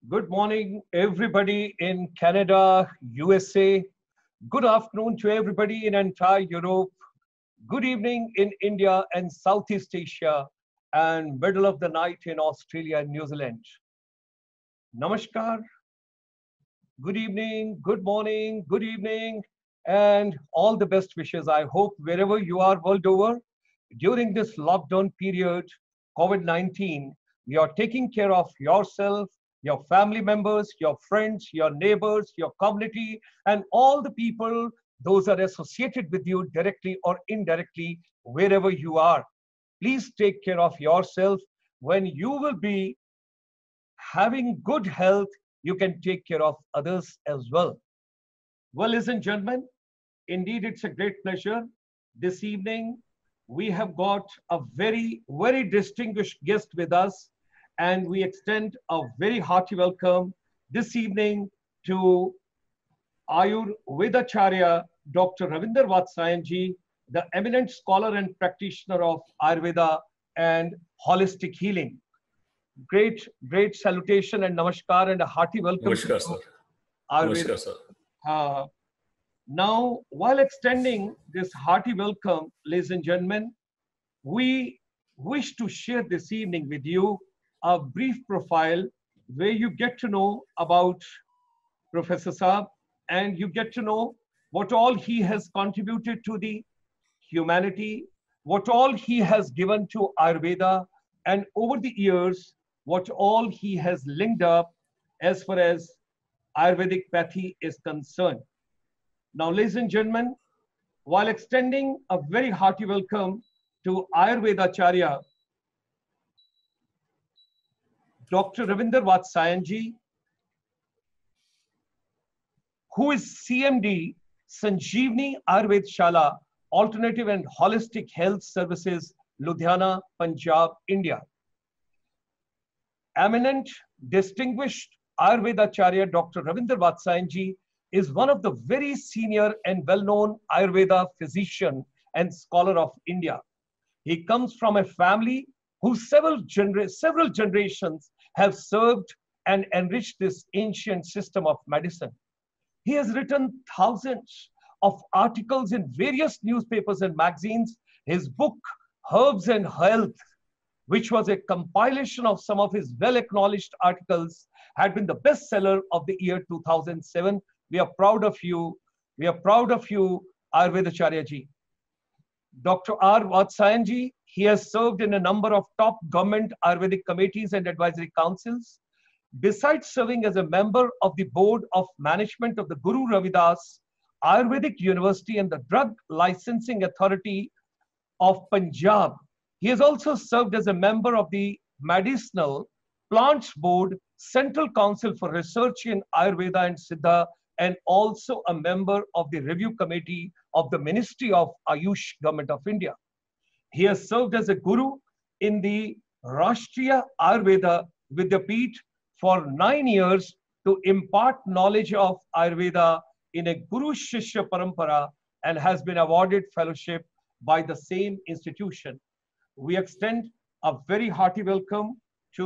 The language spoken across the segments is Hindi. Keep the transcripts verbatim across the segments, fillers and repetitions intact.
Good morning, everybody in Canada, U S A. Good afternoon to everybody in entire Europe. Good evening in India and Southeast Asia, and middle of the night in Australia and New Zealand. Namaskar, good evening, good morning, good evening, and all the best wishes. I hope wherever you are world over, during this lockdown period, COVID nineteen, you are taking care of yourself, your family members, your friends, your neighbors, your community, and all the people, those are associated with you directly or indirectly, wherever you are. Please take care of yourself. When you will be having good health, you can take care of others as well. Well, ladies and gentlemen, indeed, it's a great pleasure. This evening, we have got a very, very distinguished guest with us, and we extend a very hearty welcome this evening to Ayurvedacharya Doctor Ravinder Vatsayanji, the eminent scholar and practitioner of Ayurveda and holistic healing. Great, great salutation and namaskar and a hearty welcome to Namaskar, you, sir. Ayurveda. Namaskar, sir. Uh, Now, while extending this hearty welcome, ladies and gentlemen, we wish to share this evening with you a brief profile where you get to know about Professor Saab and you get to know what all he has contributed to the humanity, what all he has given to Ayurveda, and over the years, what all he has linked up as far as Ayurvedic pathy is concerned. Now, ladies and gentlemen, while extending a very hearty welcome to Ayurvedacharya, Doctor Ravinder Vatsayanji, who is C M D, Sanjeevani Ayurved Shala, Alternative and Holistic Health Services, Ludhiana, Punjab, India. Eminent, distinguished Ayurvedacharya Doctor Ravinder Vatsayanji is one of the very senior and well-known Ayurveda physician and scholar of India. He comes from a family whose several, genera several generations have served and enriched this ancient system of medicine. He has written thousands of articles in various newspapers and magazines. His book, Herbs and Health, which was a compilation of some of his well-acknowledged articles, had been the bestseller of the year two thousand seven. We are proud of you. We are proud of you, Ayurvedacharya ji. Doctor R. Vatsayanji, he has served in a number of top government Ayurvedic committees and advisory councils. Besides serving as a member of the board of management of the Guru Ravidas Ayurvedic University and the Drug Licensing Authority of Punjab, he has also served as a member of the Medicinal Plants Board, Central Council for Research in Ayurveda and Siddha, and also a member of the review committee of the Ministry of Ayush, Government of India. He has served as a guru in the Rashtriya Ayurveda Vidyapeeth for nine years to impart knowledge of Ayurveda in a Guru Shishya Parampara and has been awarded fellowship by the same institution. We extend a very hearty welcome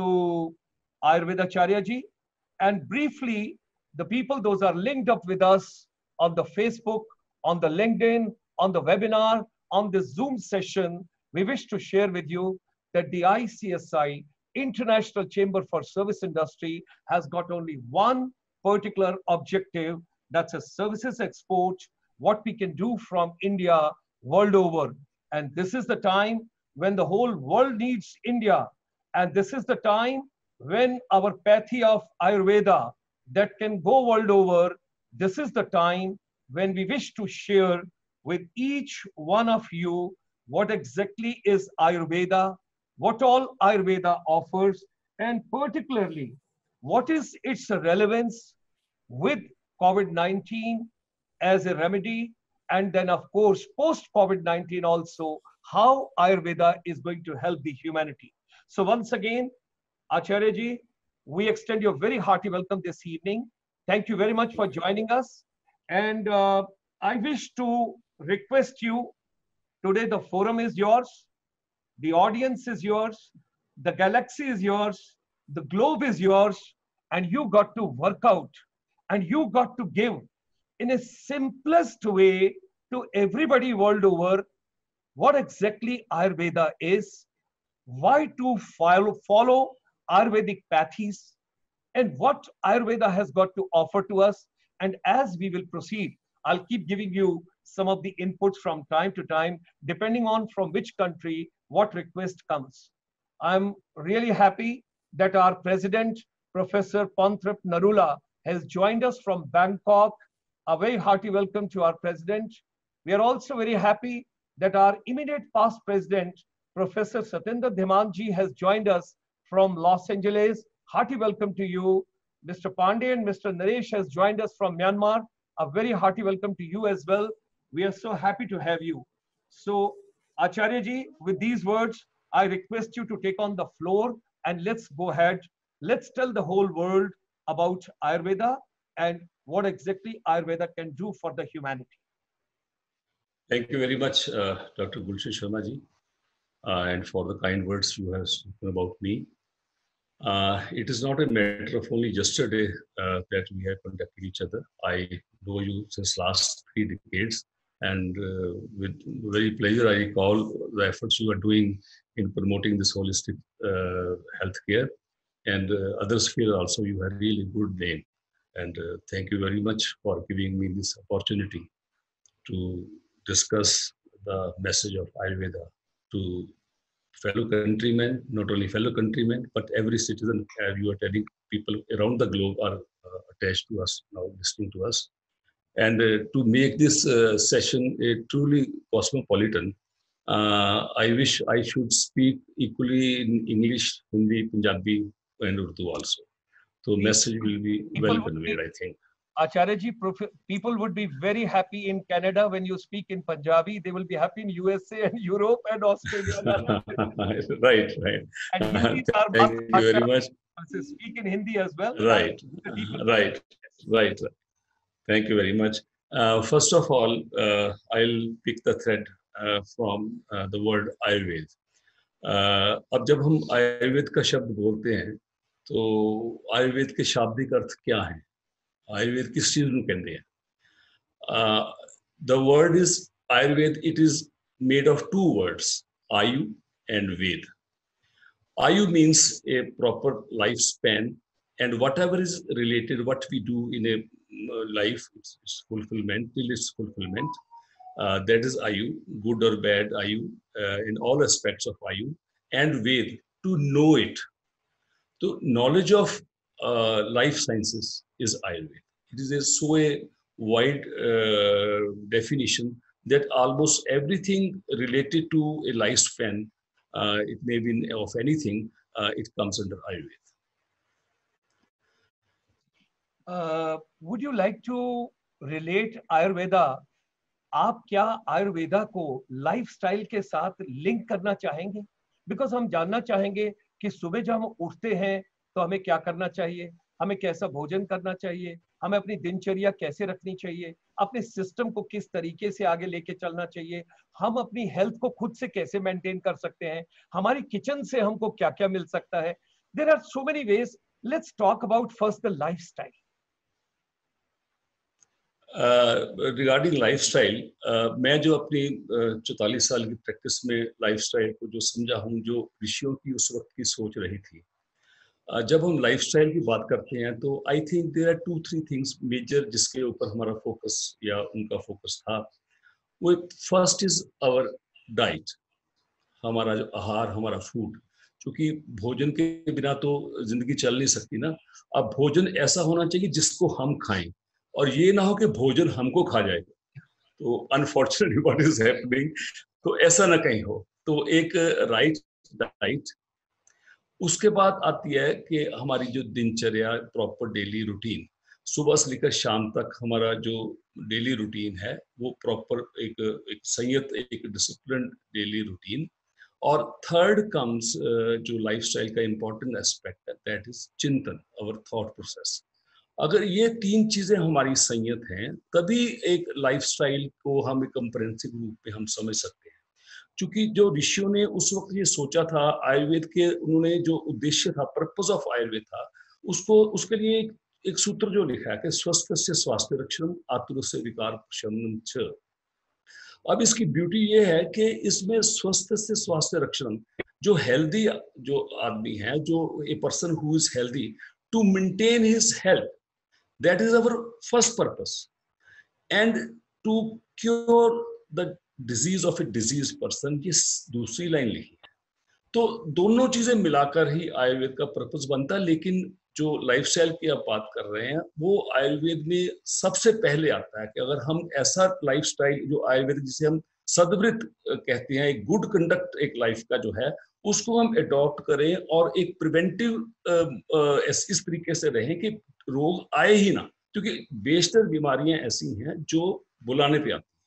to Ayurvedacharya ji, and briefly, the people, those are linked up with us on the Facebook, on the LinkedIn, on the webinar, on the Zoom session, we wish to share with you that the I C S I, International Chamber for Service Industry, has got only one particular objective, that's a services export, what we can do from India world over. And this is the time when the whole world needs India. And this is the time when our pathy of Ayurveda that can go world over, this is the time when we wish to share with each one of you what exactly is Ayurveda, what all Ayurveda offers, and particularly what is its relevance with COVID nineteen as a remedy, and then of course post COVID nineteen also, how Ayurveda is going to help the humanity. So once again, Acharya ji, we extend you a very hearty welcome this evening. Thank you very much for joining us. And uh, I wish to request you, today the forum is yours, the audience is yours, the galaxy is yours, the globe is yours, and you got to work out, and you got to give in a simplest way to everybody world over what exactly Ayurveda is, why to follow, follow Ayurvedic pathies, and what Ayurveda has got to offer to us. And as we will proceed, I'll keep giving you some of the inputs from time to time, depending on from which country, what request comes. I'm really happy that our president, Professor Pantrap Narula, has joined us from Bangkok. A very hearty welcome to our president. We are also very happy that our immediate past president, Professor Satendra Dhimanji, has joined us from Los Angeles. Hearty welcome to you. Mister Pandey and Mister Naresh has joined us from Myanmar. A very hearty welcome to you as well. We are so happy to have you. So, Acharya ji, with these words, I request you to take on the floor and let's go ahead. Let's tell the whole world about Ayurveda and what exactly Ayurveda can do for the humanity. Thank you very much, uh, Doctor Gulshan Sharma ji, uh, and for the kind words you have spoken about me. Uh, it is not a matter of only yesterday uh, that we have contacted each other. I know you since last three decades, and uh, with very pleasure I recall the efforts you are doing in promoting this holistic uh, healthcare, and uh, other sphere also. You have really good name, and uh, thank you very much for giving me this opportunity to discuss the message of Ayurveda to fellow countrymen, not only fellow countrymen, but every citizen. Uh, you are telling people around the globe are uh, attached to us, now listening to us. And uh, to make this uh, session a truly cosmopolitan, uh, I wish I should speak equally in English, Hindi, Punjabi, and Urdu also. So message will be well conveyed, I think. Acharya ji, people would be very happy in Canada when you speak in Punjabi. They will be happy in U S A and Europe and Australia. Right, right. And thank you very much. Speak in Hindi as well. Right, right, right. Thank you very much. Uh, first of all, uh, I'll pick the thread uh, from uh, the word Ayurved. Uh, अब जब हम आयुर्वेद का शब्द बोलते हैं, तो आयुर्वेद के शाब्दिक अर्थ क्या है? आयुर्वेद किस चीज को कहते हैं? Uh, the word is Ayurved. It is made of two words, Ayu and Ved. Ayu means a proper lifespan, and whatever is related, what we do in a life, its, its fulfillment, till its fulfillment, uh, that is Ayu, good or bad Ayu, uh, in all aspects of Ayu, and Ved, to know it. So knowledge of uh, life sciences is Ayurveda. It is a so a wide uh, definition that almost everything related to a lifespan, uh, it may be of anything, uh, it comes under Ayurveda. Uh, would you like to relate Ayurveda? आप क्या आयुर्वेदा को लाइफस्टाइल के साथ लिंक करना चाहेंगे? बिकॉज हम जानना चाहेंगे कि सुबह जब हम उठते हैं तो हमें क्या करना चाहिए, हमें कैसा भोजन करना चाहिए, हमें अपनी दिनचर्या कैसे रखनी चाहिए, अपने सिस्टम को किस तरीके से आगे लेके चलना चाहिए, हम अपनी हेल्थ को खुद से कैसे मेंटेन कर सकते हैं, हमारी किचन से हमको क्या क्या मिल सकता है. There are so many ways. Let's talk about first the lifestyle. Regarding lifestyle, मैं जो अपनी चौतालीस uh, साल की प्रैक्टिस में लाइफस्टाइल को जो समझा हूँ, जो ऋषियों की उस वक्त की सोच रही थी, uh, जब हम लाइफस्टाइल की बात करते हैं तो I think there are two three things major जिसके ऊपर हमारा फोकस या उनका फोकस था. वो फर्स्ट इज आवर डाइट, हमारा जो आहार, हमारा फूड. क्योंकि भोजन के बिना तो जिंदगी चल नहीं सकती ना. अब भोजन ऐसा होना चाहिए जिसको हम खाएं, और ये ना हो कि भोजन हमको खा जाए. तो अनफॉर्चुनेटली व्हाट इज हैपनिंग, तो ऐसा ना कहीं हो. तो एक राइट डाइट. उसके बाद आती है कि हमारी जो दिनचर्या, प्रॉपर डेली रूटीन, सुबह से लेकर शाम तक हमारा जो डेली रूटीन है वो प्रॉपर एक एक संयत, एक डिसिप्लिन डेली रूटीन. और थर्ड कम्स जो लाइफस्टाइल का इम्पोर्टेंट एस्पेक्ट है, दैट इज चिंतन, आवर थॉट प्रोसेस. अगर ये तीन चीजें हमारी संयत हैं, तभी एक लाइफस्टाइल को हम एक कंप्रेहेंसिव रूप में हम समझ सकते हैं. क्योंकि जो ऋषियों ने उस वक्त ये सोचा था, आयुर्वेद के उन्होंने जो उद्देश्य था, पर्पस ऑफ आयुर्वेद था, उसको उसके लिए एक, एक सूत्र जो लिखा है कि स्वस्थ से स्वास्थ्य रक्षण आतुर से विकार प्रशमनम च। अब इसकी ब्यूटी ये है कि इसमें स्वस्थ से स्वास्थ्य रक्षण, जो हेल्दी जो आदमी है, जो a person who is healthy, to maintain his health, that is our first purpose, and to cure the disease of a disease person, ये दूसरी लाइन लिखी है। तो दोनों चीजें मिलाकर ही आयुर्वेद का पर्पस बनता है। लेकिन जो लाइफस्टाइल की आप बात कर रहे हैं, वो आयुर्वेद में सबसे पहले आता है कि अगर हम ऐसा लाइफस्टाइल जो आयुर्वेद जिसे हम सद्वृत कहते हैं, एक गुड कंडक्ट एक लाइफ का जो है, उसको हम अडॉप्ट करें और एक प्रिवेंटिव इस तरीके से रहें कि रोग आए ही ना, क्योंकि बेशतर बीमारियां ऐसी हैं जो बुलाने पे आती हैं।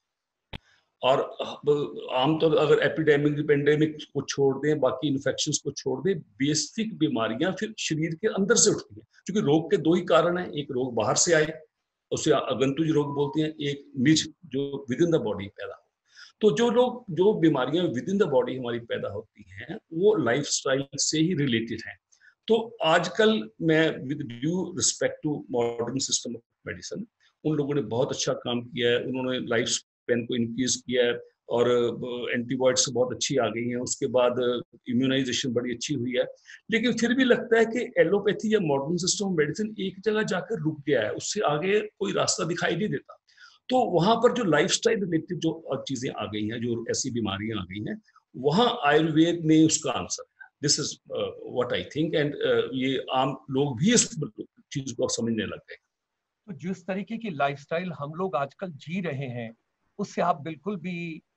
और आमतौर अगर एपिडेमिक पेंडेमिक को छोड़ दें, बाकी इन्फेक्शंस को छोड़ दें, बेसिक बीमारियां फिर शरीर के अंदर से उठती हैं, क्योंकि रोग के दो ही कारण हैं, एक रोग बाहर से आए, उसे आगंतुक रोग बोलते हैं, एक निज जो विद इन द बॉडी पैदा हो। तो जो लोग जो बीमारियां विद इन द बॉडी हमारी पैदा होती हैं, वो लाइफस्टाइल से ही रिलेटेड हैं। तो आजकल मैं with due respect to modern system of medicine, उन लोगों ने बहुत अच्छा काम किया है, उन्होंने लाइफ स्पैन को इंक्रीज किया है और एंटीबायोटिक्स बहुत अच्छी आ गई हैं, उसके बाद इम्यूनाइजेशन बड़ी अच्छी हुई है। लेकिन फिर भी लगता है कि एलोपैथी या मॉडर्न सिस्टम ऑफ मेडिसिन एक जगह जाकर रुक गया है, उससे आगे कोई रास्ता दिखाई नहीं देता। तो वहां पर जो लाइफस्टाइल रिलेटेड जो चीजें आ गई हैं, जो ऐसी बीमारियां आ गई हैं, वहां आयुर्वेद में उसका आंसर है। This is what I think, and ये आम लोग भी इस चीज को समझने लग गए। तो जिस तरीके की लाइफस्टाइल हम लोग आजकल जी रहे हैं, उससे आप बिल्कुल भी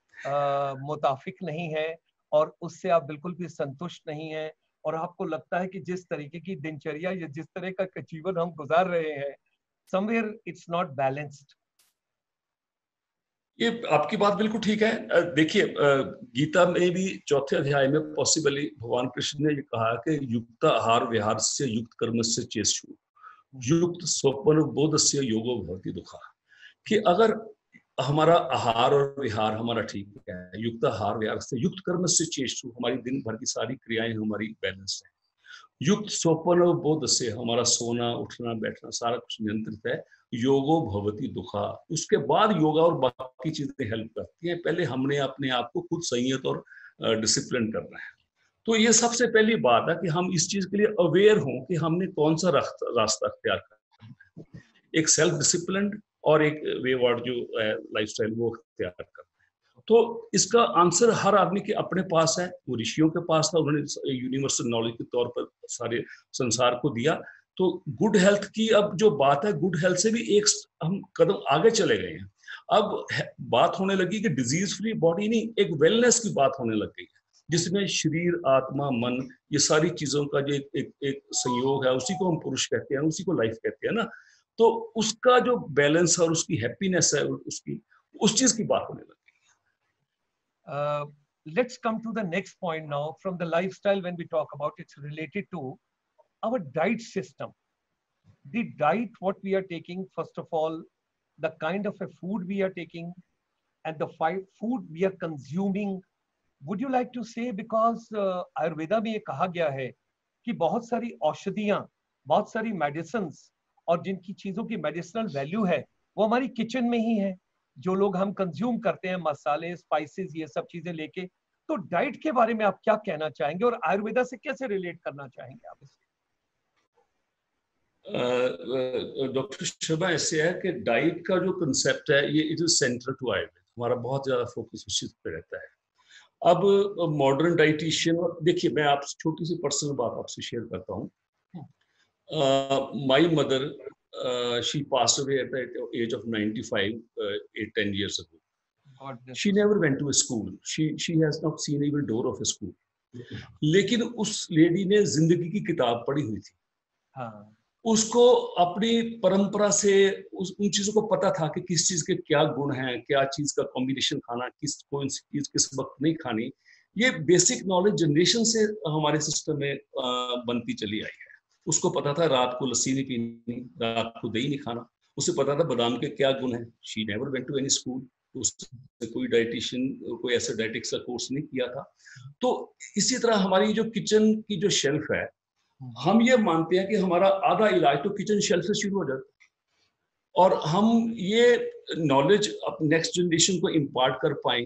आ, मुताफिक नहीं है और उससे आप बिल्कुल भी संतुष्ट नहीं है, और आपको लगता है कि जिस तरीके की दिनचर्या या जिस तरह का जीवन हम गुजार रहे हैं, समवेयर इट्स नॉट बैलेंस्ड। ये आपकी बात बिल्कुल ठीक है। देखिए, गीता में भी चौथे अध्याय में पॉसिबली भगवान कृष्ण ने ये कहा कि युक्त आहार विहार से युक्त कर्म से चेष्टु युक्त स्वप्न बोध से योगो भवति दुखा, कि अगर हमारा आहार और विहार हमारा ठीक है, युक्त आहार विहार से युक्त कर्म से चेष्टु, हमारी दिन भर की सारी क्रियाएं हमारी बैलेंस है, युक्त स्वप्न बोध से हमारा सोना उठना बैठना सारा कुछ नियंत्रित है, योगो भवति दुखा, उसके बाद योगा और बाकी चीजें हेल्प करती हैं। पहले हमने अपने आप को खुद संयत और डिसिप्लिन करना है। तो ये सबसे पहली बात है कि हम इस चीज के लिए अवेयर हों कि हमने कौन सा रास्ता अख्तियार करना है, एक सेल्फ डिसिप्लिन और एक वेवर्ड जो लाइफस्टाइल वो अख्तियार करना है। तो इसका आंसर हर आदमी के अपने पास है, वो ऋषियों के पास था, उन्होंने यूनिवर्सल नॉलेज के तौर पर सारे संसार को दिया। तो गुड हेल्थ की अब जो बात है, गुड हेल्थ से भी एक हम कदम आगे चले गए हैं। अब बात होने लगी कि डिजीज फ्री बॉडी नहीं, एक वेलनेस की बात होने लग गई है, जिसमें शरीर आत्मा मन ये सारी चीजों का जो एक, एक, एक संयोग है, उसी को हम पुरुष कहते हैं, उसी को लाइफ कहते हैं ना। तो उसका जो बैलेंस और उसकी हैप्पीनेस है, उसकी उस चीज की बात होने लगी। Uh, let's come to the next point now. From the lifestyle, when we talk about, it's related to our diet system. The diet, what we are taking, first of all, the kind of a food we are taking, and the food we are consuming. Would you like to say, because uh, Ayurveda में ये कहा गया है कि बहुत सारी औषधियां, बहुत सारी मेडिसिन्स और जिनकी चीजों की मेडिसिनल वैल्यू है, वो हमारी किचन में ही है, जो लोग हम कंज्यूम करते हैं, मसाले स्पाइसेस ये सब चीजें लेके। तो डाइट के बारे में आप क्या कहना चाहेंगे और आयुर्वेदा से कैसे रिलेट करना चाहेंगे आप इससे? डॉक्टर शर्मा, ऐसे है कि डाइट का जो कंसेप्ट है ये it is central to Ayurveda, हमारा बहुत ज्यादा फोकस उसी पे रहता है। अब मॉडर्न डाइटिशियन, और देखिए मैं आप छोटी सी पर्सनल बात आपसे शेयर करता हूँ। My mother, she passed away at the age of ninety-five, eight ten years ago. She never went to a school. She she has not seen even door of a school. लेकिन उस लेडी ने जिंदगी की किताब पढ़ी हुई थी। हाँ। उसको अपनी परंपरा से उस उन चीजों को पता था कि किस चीज के क्या गुण हैं, क्या चीज का कॉम्बिनेशन खाना, किस कौन सी चीज किस वक्त नहीं खानी। ये बेसिक नॉलेज जनरेशन से हमारे सिस्टम में बनती चली आई है। उसको पता था रात को लस्सी नहीं पीनी, रात को दही नहीं खाना, उसे पता था बादाम के क्या गुण हैं। She never went to any school, उसने कोई डाइटिशियन कोई ऐसा डाइटिक्स का कोर्स नहीं किया था। तो इसी तरह हमारी जो किचन की जो शेल्फ है हम ये मानते हैं कि हमारा आधा इलाज तो किचन शेल्फ से शुरू हो जाता है, और हम ये नॉलेज अब नेक्स्ट जनरेशन को इम्पार्ट कर पाए,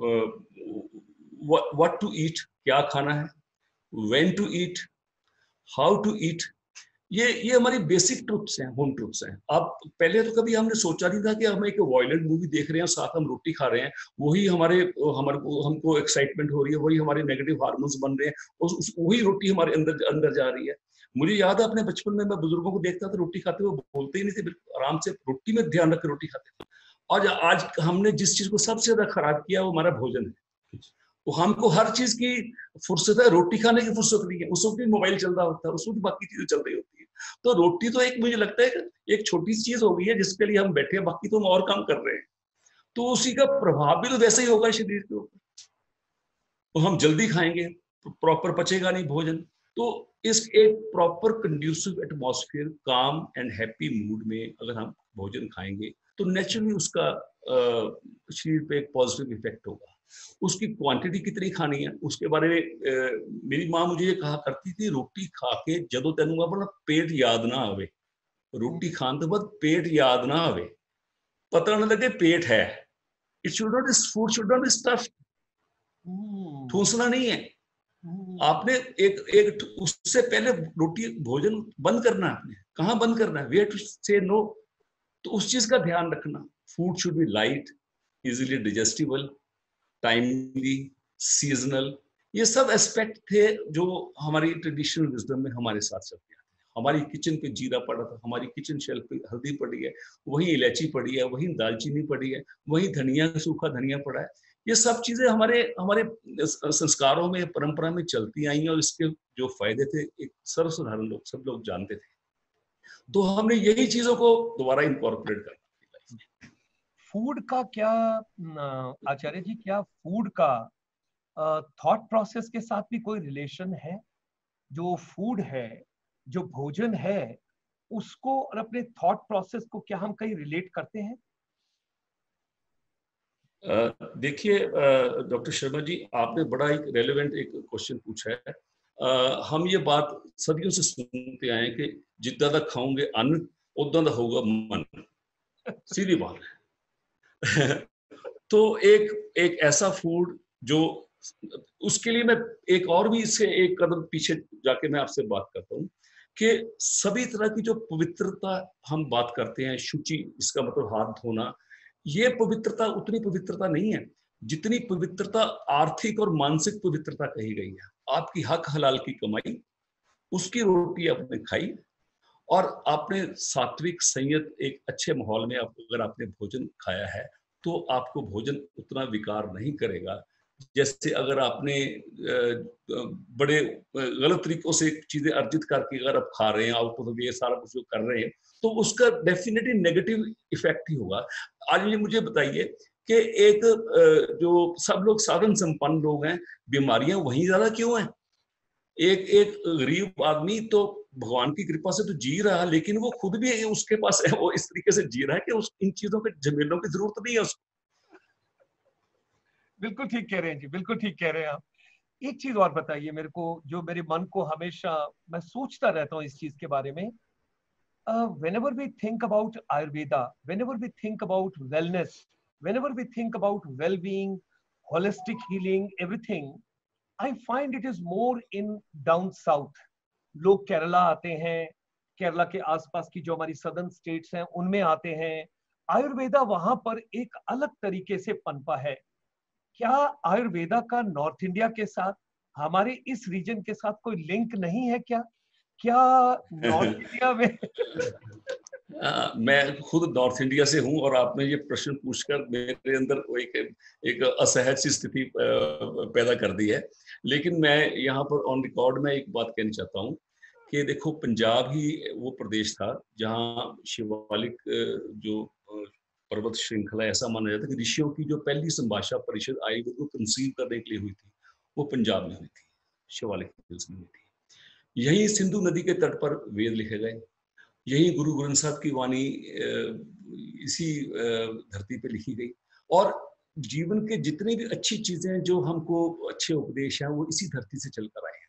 व्हाट टू ईट, क्या खाना है, when to eat, how to eat, ये ये हमारी बेसिक ट्रुथ्स हैं, होम ट्रुथ्स हैं। अब पहले तो कभी हमने सोचा नहीं था कि हम एक वायलेंट मूवी देख रहे हैं, साथ हम रोटी खा रहे हैं, वही हमारे हमारे हमको एक्साइटमेंट हो रही है, वही हमारे नेगेटिव हार्मोन्स बन रहे हैं, और वही रोटी हमारे अंदर अंदर जा रही है। मुझे याद है अपने बचपन में मैं बुजुर्गों को देखता था रोटी खाते हुए, बोलते ही नहीं थे, बिल्कुल आराम से रोटी में ध्यान रख के रोटी खाते थे। और आज हमने जिस चीज को सबसे ज्यादा खराब किया वो हमारा भोजन है। तो हमको हर चीज की फुर्सत है, रोटी खाने की फुर्सत नहीं है, उस वक्त भी मोबाइल चल रहा होता है, उस वक्त बाकी चीजें चल रही होती है। तो रोटी तो एक मुझे लगता है एक छोटी सी चीज हो गई है जिसके लिए हम बैठे हैं, बाकी तो हम और काम कर रहे हैं, तो उसी का प्रभाव भी तो वैसा ही होगा शरीर के ऊपर। तो हम जल्दी खाएंगे, प्रॉपर पचेगा नहीं भोजन। तो इस एक proper conducive atmosphere, calm and happy mood में अगर हम भोजन खाएंगे तो नेचुरली उसका शरीर पे एक पॉजिटिव इफेक्ट होगा। उसकी क्वांटिटी कितनी खानी है उसके बारे में आ, मेरी माँ मुझे ये कहा करती थी, रोटी खा के जदों तेनू अपना पेट याद ना आवे, रोटी खाने के बाद पेट याद ना आवे, पता ना लगे पेट है। It should not, food should not be stuffed, ठूसना नहीं है आपने। एक एक उससे पहले रोटी भोजन बंद करना है आपने, कहाँ बंद करना है, वेयर टू से नो। तो उस चीज का ध्यान रखना। Food should be light, easily digestible, timely, seasonal, ये सब एस्पेक्ट थे जो हमारी ट्रेडिशनल विजडम में हमारे साथ चलते हैं। हमारी किचन पे जीरा पड़ा था, हमारी किचन शेल्फ पे हल्दी पड़ी है, वहीं इलायची पड़ी है, वहीं दालचीनी पड़ी है, वहीं धनिया, सूखा धनिया पड़ा है। ये सब चीजें हमारे हमारे संस्कारों में, परंपरा में चलती आई हैं, और इसके जो फायदे थे एक सर्वसाधारण लोग, सब लोग जानते थे। तो हमने यही चीजों को दोबारा इनकॉर्पोरेट करना। फूड का क्या आचार्य जी, क्या फूड का थॉट प्रोसेस के साथ भी कोई रिलेशन है? जो फूड है, जो भोजन है, उसको और अपने थॉट प्रोसेस को क्या हम कहीं रिलेट करते हैं? देखिए डॉक्टर शर्मा जी, आपने बड़ा एक रेलेवेंट एक क्वेश्चन पूछा है। uh, हम ये बात सदियों से सुनते आए हैं कि जितना तक खाओगे अन्न उतना तक होगा मन, सीधी बात है। तो एक एक ऐसा फूड जो, उसके लिए मैं एक और भी इससे एक कदम पीछे जाके मैं आपसे बात करता हूँ कि सभी तरह की जो पवित्रता हम बात करते हैं, शुचि, इसका मतलब हाथ धोना, ये पवित्रता उतनी पवित्रता नहीं है जितनी पवित्रता आर्थिक और मानसिक पवित्रता कही गई है। आपकी हक हलाल की कमाई, उसकी रोटी आपने खाई, और आपने सात्विक संयत एक अच्छे माहौल में आप, अगर आपने भोजन खाया है तो आपको भोजन उतना विकार नहीं करेगा जैसे अगर आपने बड़े गलत तरीकों से चीजें अर्जित करके अगर आप खा रहे हैं, आउट ऑफ ये सारा कुछ कर रहे हैं, तो उसका डेफिनेटली नेगेटिव इफेक्ट ही होगा। आज ये मुझे बताइए कि एक जो सब लोग साधन संपन्न लोग हैं, बीमारियां वहीं ज्यादा क्यों हैं? एक एक गरीब आदमी तो भगवान की कृपा से तो जी रहा है, लेकिन वो खुद भी उसके पास है, वो इस तरीके से जी रहा है कि उस इन चीजों के झमेलों की जरूरत नहीं है उसको। बिल्कुल ठीक कह रहे हैं जी, बिल्कुल ठीक कह रहे हैं आप। एक चीज और बताइए मेरे को, जो मेरे मन को हमेशा, मैं सोचता रहता हूँ इस चीज के बारे में। uh, whenever we think about Ayurveda, whenever we think about wellness, whenever we think about well-being, holistic healing, everything, I find it is more in down south. लोग केरला आते हैं, केरला के आसपास की जो हमारी सदर्न स्टेट्स हैं उनमें आते हैं। आयुर्वेदा वहां पर एक अलग तरीके से पनपा है। क्या आयुर्वेदा का नॉर्थ इंडिया के साथ, हमारे इस रीजन के साथ कोई लिंक नहीं है क्या? क्या नॉर्थ इंडिया में आ, मैं खुद नॉर्थ इंडिया से हूं, और आपने ये प्रश्न पूछकर मेरे अंदर एक एक असहज सी स्थिति पैदा कर दी है। लेकिन मैं यहाँ पर ऑन रिकॉर्ड में एक बात कहना चाहता हूँ कि देखो, पंजाब ही वो प्रदेश था जहाँ शिवालिक जो पर्वत श्रृंखला, ऐसा माना जाता है कि ऋषियों की जो पहली संभाषा परिषद आई वो कंसीव करने के लिए हुई थी, वो पंजाब में हुई थी, शिवालिक हिल्स में हुई थी। यही सिंधु नदी के तट पर वेद लिखे गए, यही गुरु ग्रंथ साहब की वाणी इसी धरती पे लिखी गई, और जीवन के जितनी भी अच्छी चीजें जो हमको अच्छे उपदेश हैं वो इसी धरती से चलकर आए हैं।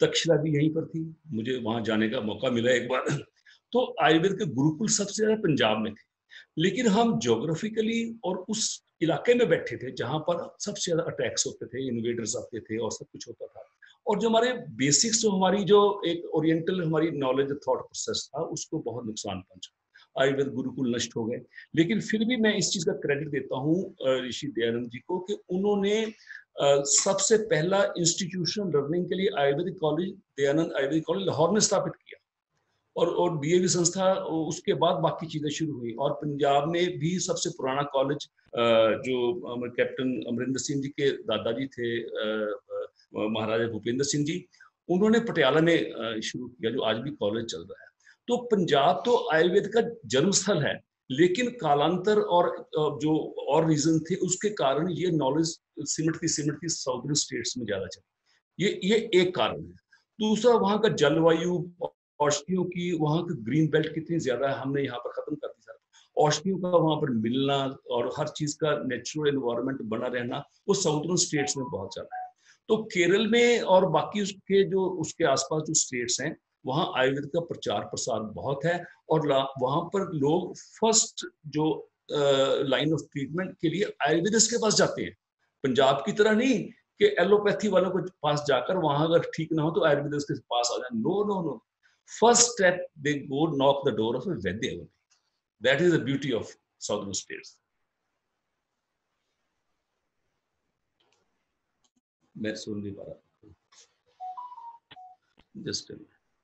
तक्षशिला भी यहीं पर थी, मुझे वहां जाने का मौका मिला एक बार। तो आयुर्वेद के गुरुकुल सबसे ज्यादा पंजाब में थे, लेकिन हम ज्योग्राफिकली और उस इलाके में बैठे थे जहां पर सबसे ज्यादा अटैक्स होते थे, इन्वेडर्स आते थे और सब कुछ होता था। और जो हमारे बेसिक्स, जो हमारी जो एक ओरिएंटल हमारी नॉलेज थॉट प्रोसेस था, उसको बहुत नुकसान पहुंचा। आयुर्वेद गुरुकुल नष्ट हो गए। लेकिन फिर भी मैं इस चीज का क्रेडिट देता हूँ ऋषि दयानंद जी को कि उन्होंने Uh, सबसे पहला इंस्टीट्यूशन लर्निंग के लिए आयुर्वेदिक कॉलेज, दयानंद आयुर्वेदिक कॉलेज लाहौर में स्थापित किया, और और डीएवी संस्था उसके बाद बाकी चीजें शुरू हुई। और पंजाब में भी सबसे पुराना कॉलेज जो कैप्टन अमरिंदर सिंह जी के दादाजी थे, महाराजा भूपेंद्र सिंह जी, उन्होंने पटियाला में शुरू किया, जो आज भी कॉलेज चल रहा है। तो पंजाब तो आयुर्वेद का जन्मस्थल है, लेकिन कालांतर और जो और रीजन थे उसके कारण ये नॉलेज सिमटती सिमटती साउदर्न स्टेट्स में ज्यादा चली। ये ये एक कारण है। दूसरा, वहां का जलवायु, औषधियों की वहां की ग्रीन बेल्ट कितनी ज्यादा है, हमने यहाँ पर खत्म कर दी सर। औषधियों का वहां पर मिलना और हर चीज का नेचुरल एनवायरनमेंट बना रहना, वो साउदर्न स्टेट्स में बहुत ज्यादा है। तो केरल में और बाकी उसके जो उसके आसपास जो स्टेट्स हैं, वहाँ आयुर्वेद का प्रचार प्रसार बहुत है, और वहां पर लोग फर्स्ट जो लाइन ऑफ ट्रीटमेंट के लिए आयुर्वेदिस्ट के पास जाते हैं। पंजाब की तरह नहीं कि एलोपैथी वालों के पास जाकर वहां अगर ठीक ना हो तो आयुर्वेदिस्ट के पास आ जाए। No no no, first step they go knock the door of a Vaidya only. That is the beauty of southern states. मैं सुन नहीं पा रहा, just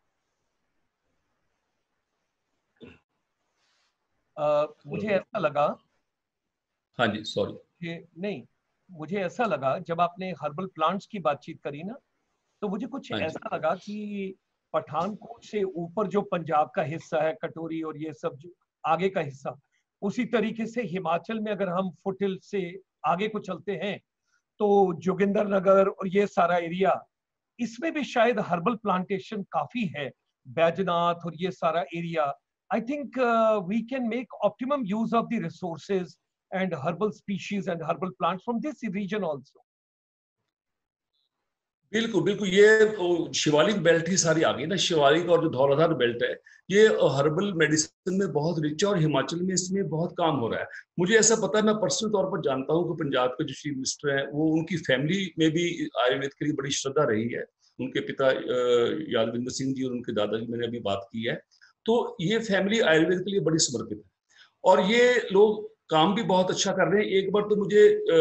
uh, मुझे ऐसा लगा, हाँ जी सॉरी, कि नहीं, मुझे ऐसा लगा जब आपने हर्बल प्लांट्स की बातचीत करी ना, तो मुझे कुछ ऐसा लगा कि पठानकोट से ऊपर जो पंजाब का हिस्सा है, कटोरी और ये सब जो आगे का हिस्सा, उसी तरीके से हिमाचल में अगर हम फुटहिल से आगे को चलते हैं तो जोगिंदरनगर और ये सारा एरिया, इसमें भी शायद हर्बल प्लांटेशन काफी है, बैजनाथ और ये सारा एरिया। I think we can make optimum use of the resources and herbal species and herbal plants from this region also. बिल्कुल बिल्कुल, ये शिवालिक बेल्ट ही सारी आ गई ना, शिवालिक और जो धौलाधार बेल्ट है, ये हर्बल मेडिसिन में बहुत रिच है और हिमाचल में इसमें बहुत काम हो रहा है। मुझे ऐसा पता है, मैं पर्सनल तौर पर जानता हूँ कि पंजाब के जो चीफ मिनिस्टर हैं, वो उनकी फैमिली में भी आयुर्वेद के लिए बड़ी श्रद्धा रही है। उनके पिता यादविंदर सिंह जी और उनके दादाजी, मैंने अभी बात की है, तो ये फैमिली आयुर्वेद के लिए बड़ी समर्पित है और ये लोग काम भी बहुत अच्छा कर रहे हैं। एक बार तो मुझे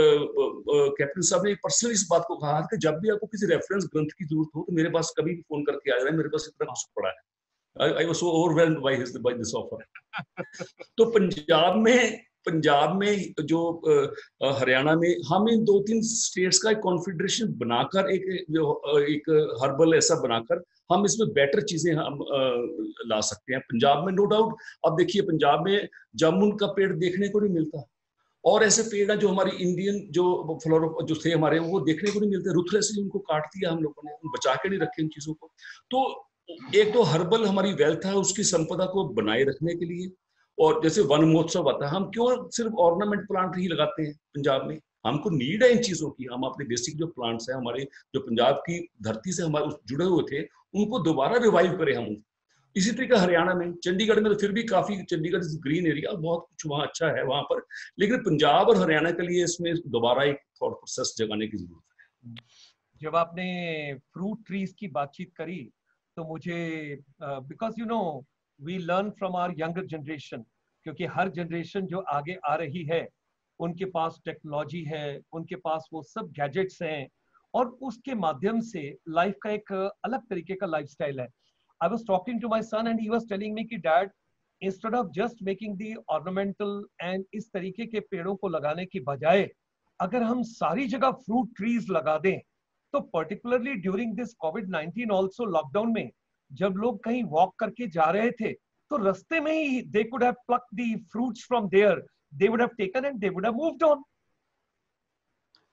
कैप्टन साहब ने पर्सनली इस बात को कहा कि जब भी आपको किसी रेफरेंस ग्रंथ की जरूरत हो तो मेरे पास कभी भी फोन करके आ जाए, मेरे पास इतना कुछ पड़ा है। I was so overwhelmed by his by this offer. तो पंजाब में पंजाब में जो हरियाणा में हम इन दो तीन स्टेट्स का एक कॉन्फेडरेशन बनाकर एक जो एक हर्बल ऐसा बनाकर हम इसमें बेटर चीजें हम ला सकते हैं। पंजाब में नो डाउट, अब देखिए पंजाब में जामुन का पेड़ देखने को नहीं मिलता, और ऐसे पेड़ हैं जो हमारी इंडियन जो फ्लोरा जो थे हमारे, वो देखने को नहीं मिलते। रुथलेसली उनको काट दिया हम लोगों ने, बचा के नहीं रखे इन चीजों को। तो एक तो हर्बल हमारी वेल्थ है, उसकी संपदा को बनाए रखने के लिए, और जैसे वन महोत्सव आता है, हम क्यों सिर्फ ऑर्नामेंट प्लांट ही लगाते हैं पंजाब में? हमको नीड है इन चीजों की। हम अपने बेसिक जो प्लांट्स हैं हमारे, जो पंजाब की धरती से हमारे जुड़े हुए थे, उनको दोबारा रिवाइव करें हम। इसी तरीके हरियाणा में, चंडीगढ़ में तो फिर भी काफी, चंडीगढ़ ग्रीन एरिया बहुत कुछ वहाँ अच्छा है वहां पर, लेकिन पंजाब और हरियाणा के लिए इसमें दोबारा एक थॉट प्रोसेस जगाने की जरूरत है। जब आपने फ्रूट ट्रीज की बातचीत करी तो मुझे, because you know we learn from our younger generation, क्योंकि हर जनरेशन जो आगे आ रही है उनके पास टेक्नोलॉजी है, उनके पास वो सब गैजेट्स हैं, और उसके माध्यम से लाइफ का एक अलग तरीके का लाइफस्टाइल है। I was talking to my son and he was telling me कि dad, instead of just making the ornamental and इस तरीके के पेड़ों को लगाने की बजाय अगर हम सारी जगह फ्रूट ट्रीज लगा दें, तो particularly during this COVID nineteen also lockdown में जब लोग कहीं वॉक करके जा रहे थे तो रास्ते में ही they could have plucked the fruits from there, they would have taken and they would have moved on.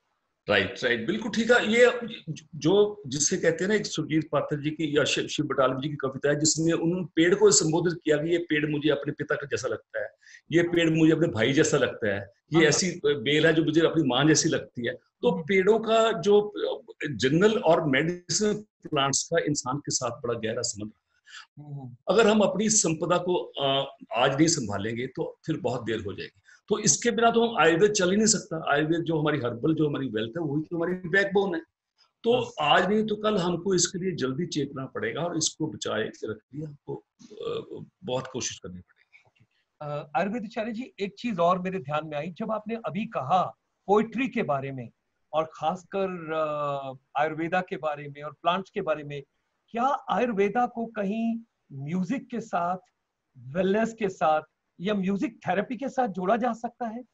Right right, बिल्कुल ठीक है। ये जो जिसे कहते हैं ना, एक सुरजीत पात्र जी की या शिव शिव बटालवी जी की कविता है, जिसमें उन्होंने पेड़ को संबोधित किया कि ये पेड़ मुझे अपने पिता का जैसा लगता है, ये पेड़ मुझे अपने भाई जैसा लगता है, ये हाँ, ऐसी बेल है जो मुझे अपनी माँ जैसी लगती है। तो हम्म, पेड़ों का जो जनरल और मेडिसिनल प्लांट्स का इंसान के साथ बड़ा गहरा संबंध, हम्म, अगर हम अपनी संपदा को आज नहीं संभालेंगे तो फिर बहुत देर हो जाएगी। तो इसके बिना तो हम आयुर्वेद चल ही नहीं सकता। आयुर्वेद जो हमारी हर्बल, जो हमारी वेल्थ है, वही तो हमारी बैकबोन है। तो हाँ। आज नहीं तो कल हमको इसके लिए जल्दी चेतना पड़ेगा और इसको बचाए के रखने के लिए हमको बहुत कोशिश करनी पड़ेगी। अरविंद आचार्य जी, एक चीज और मेरे ध्यान में आई जब आपने अभी कहा पोइट्री के बारे में, और खासकर आयुर्वेदा के बारे में और प्लांट्स के बारे में। क्या आयुर्वेदा को कहीं म्यूजिक के साथ, वेलनेस के साथ या म्यूजिक थेरेपी के साथ जोड़ा जा सकता है?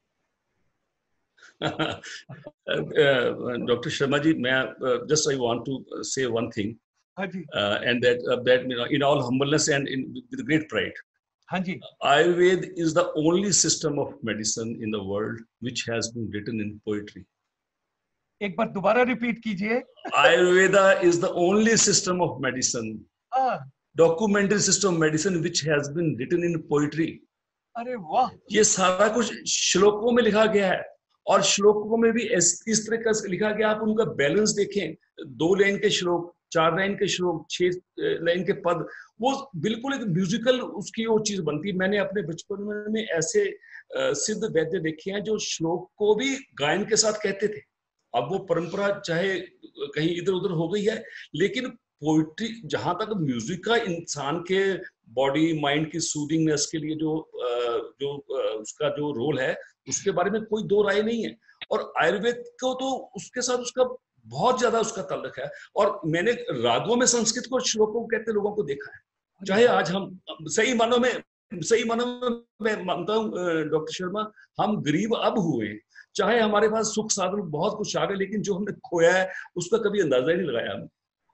डॉक्टर शर्मा जी, मैं just I want to say one thing, हाँ जी, and that that in all humbleness and in with great pride, हाँ जी। Ayurveda is the only system of medicine in the world which has been written in poetry. एक बार दोबारा रिपीट कीजिए। Ayurveda is the only system of medicine, हाँ, documentary system of medicine which has been written in poetry. अरे वाह। ये सारा कुछ श्लोकों में लिखा गया है, और श्लोकों में भी इस, इस तरह का लिखा गया। आप उनका बैलेंस देखें, दो लाइन के श्लोक, चार लाइन के श्लोक, छह लाइन के पद, वो बिल्कुल एक म्यूजिकल उसकी वो चीज बनती है। मैंने अपने बचपन में ऐसे सिद्ध वैद्य देखे हैं जो श्लोक को भी गायन के साथ कहते थे। अब वो परंपरा चाहे कहीं इधर उधर हो गई है, लेकिन पोइट्री जहां तक म्यूजिक का इंसान के बॉडी माइंड की सूदिंगनेस के लिए जो जो उसका जो रोल है, उसके बारे में कोई दो राय नहीं है। और आयुर्वेद को तो उसके साथ उसका बहुत ज्यादा उसका ताल्लुक है। और मैंने रागों में संस्कृत को श्लोकों को कहते लोगों को देखा है। चाहे आज हम सही मानों में सही मानों में मैं मानता हूँ डॉक्टर शर्मा, हम गरीब अब हुए, चाहे हमारे पास सुख साधन बहुत कुछ आ गए, लेकिन जो हमने खोया है उसका कभी अंदाजा ही नहीं लगाया हम।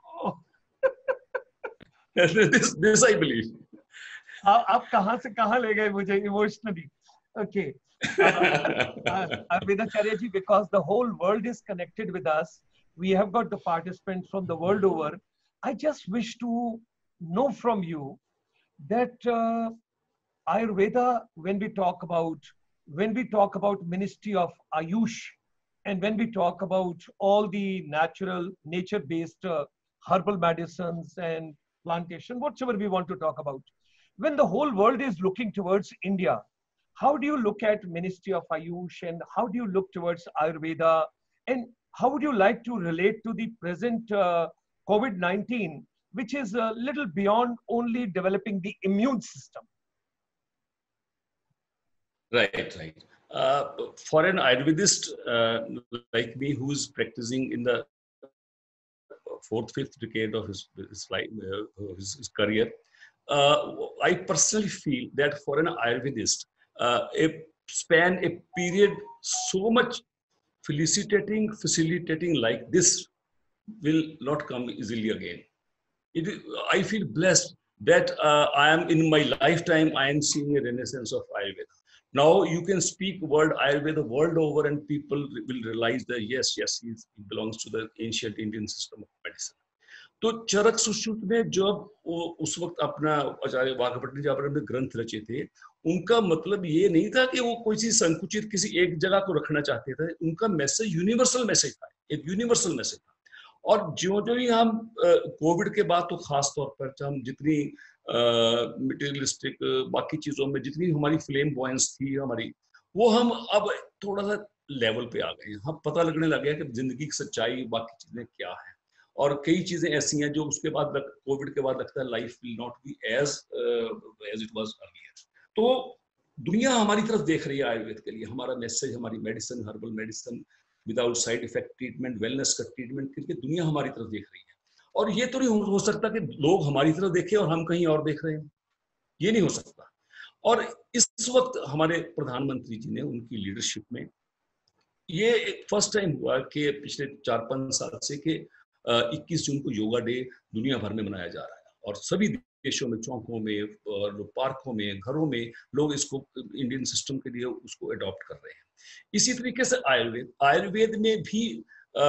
this, this I believe. आप कहां से कहां ले गए मुझे emotionally. Okay, Arvind Acharya ji, because the whole world is connected with us, we have got the participants from the world over. I just wish to know from you that uh, Ayurveda, when we talk about when we talk about Ministry of Ayush, and when we talk about all the natural, nature-based uh, herbal medicines and plantation, whatever we want to talk about, when the whole world is looking towards India, how do you look at Ministry of Ayush, and how do you look towards Ayurveda, and how would you like to relate to the present uh, COVID nineteen, which is a little beyond only developing the immune system? Right, right. Uh, for an Ayurvedist uh, like me, who is practicing in the fourth, fifth decade of his, his life, uh, his, his career, uh, I personally feel that for an Ayurvedist, uh, a span, a period so much felicitating, facilitating like this will not come easily again. It, I feel blessed that uh, I am in my lifetime, I am seeing a renaissance of Ayurveda. Now you can speak word Ayurveda world over and people will realize that yes, yes, he belongs to the ancient Indian system of medicine. तो चरक सुश्रुत में जब उस वक्त अपना आचार्य वाघभट्ट जी अपने ग्रंथ रचे थे, उनका मतलब ये नहीं था कि वो कोई चीज संकुचित किसी एक जगह को रखना चाहते थे। उनका मैसेज यूनिवर्सल मैसेज था, एक यूनिवर्सल मैसेज था। और जो जो ही हम कोविड के बाद तो खास तौर पर हम जितनी मटेरियलिस्टिक बाकी चीजों में जितनी हमारी फ्लेम बॉयंस थी हमारी, वो हम अब थोड़ा सा लेवल पे आ गए। हम पता लगने लगे कि जिंदगी की सच्चाई बाकी चीजें क्या है, और कई चीजें ऐसी हैं जो उसके बाद कोविड के बाद लगता है life will not be as as it was earlier. तो दुनिया हमारी तरफ देख रही है आयुर्वेद के लिए। हमारा मैसेज, हमारी medicine, herbal medicine without side effect treatment, wellness का ट्रीटमेंट करके दुनिया हमारी तरफ देख रही है। और ये तो नहीं हो सकता कि लोग हमारी तरफ देखें और हम कहीं और देख रहे हैं, ये नहीं हो सकता। और इस वक्त हमारे प्रधानमंत्री जी ने उनकी लीडरशिप में ये एक फर्स्ट टाइम हुआ कि पिछले चार पांच साल से कि इक्कीस जून को योगा डे दुनिया भर में मनाया जा रहा है, और सभी देशों में, चौकों में और पार्कों में, घरों में लोग इसको इंडियन सिस्टम के लिए उसको अडॉप्ट कर रहे हैं। इसी तरीके से आयुर्वेद आयुर्वेद में भी आ,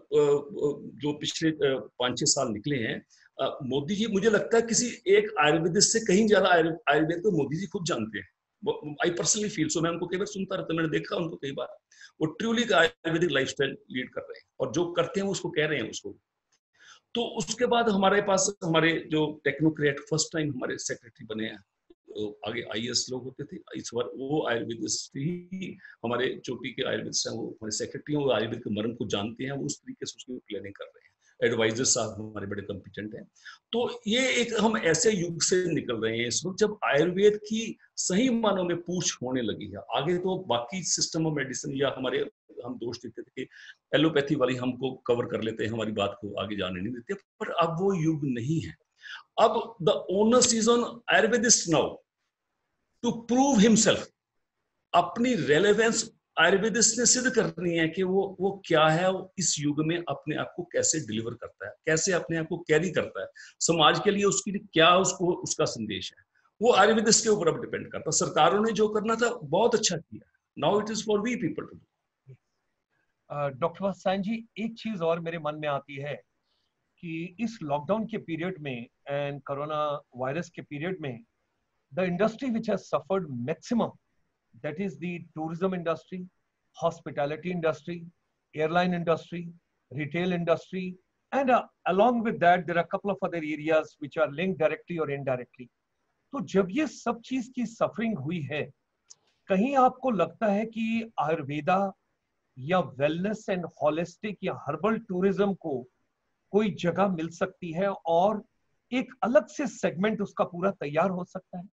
जो पिछले पाँच छह साल निकले हैं, मोदी जी, मुझे लगता है किसी एक आयुर्वेदिस्ट से कहीं ज्यादा आयुर्वेद को मोदी जी खुद जानते हैं। I personally feel so. मैं उनको कई बार सुनता रहता, मैंने देखा उनको कई बार, वो ट्रूली आयुर्वेदिक लाइफस्टाइल लीड कर रहे हैं और जो करते हैं उसको कह रहे हैं उसको। तो उसके बाद हमारे पास हमारे जो टेक्नोक्रेट फर्स्ट टाइम हमारे सेक्रेटरी बने हैं, आगे आईएएस लोग होते थे, इस बार वो आयुर्वेदिस्ट ही हमारे चोटी के आयुर्वेदिस्ट हैं, वो हमारे सेक्रेटरी हैं, वो आयुर्वेद के मर्म को जानते हैं, वो उस तरीके से उसकी प्लानिंग कर रहे हैं। एडवाइजर साहब हमारे बड़े कॉम्पिटेंट हैं। तो ये एक हम ऐसे युग से निकल रहे हैं इस वक्त जब आयुर्वेद की सही मानों में पूछ होने लगी है। आगे तो बाकी सिस्टम ऑफ मेडिसिन या हमारे हम दोष देते थे कि एलोपैथी वाली हमको कवर कर लेते हैं, हमारी बात को आगे जाने नहीं देते, पर अब वो युग नहीं है। अब the onus is on Ayurvedist now to prove himself. अपनी रेलेवेंस आयुर्वेदिस्ट ने सिद्ध करनी है कि वो वो क्या है, वो इस युग में अपने आप को कैसे डिलीवर करता है, कैसे अपने आप को कैरी करता है, समाज के लिए उसकी क्या उसको उसका संदेश है, वो आयुर्वेदिस्ट के ऊपर अब डिपेंड करता है। सरकारों ने जो करना था बहुत अच्छा किया, now it is for we people to do. Doctor Vatsayan ji, एक चीज और मेरे मन में आती है कि इस लॉकडाउन के पीरियड में एंड कोरोना वायरस के पीरियड में the industry which has suffered maximum, that is the tourism industry, hospitality industry, airline industry, retail industry, and uh, along with that there are a couple of other areas which are linked directly or indirectly. तो जब ये सब चीज की सफरिंग हुई है, कहीं आपको लगता है कि आयुर्वेदा या वेलनेस एंड होलिस्टिक या हर्बल टूरिज्म को कोई जगह मिल सकती है और एक अलग से सेगमेंट उसका पूरा तैयार हो सकता है?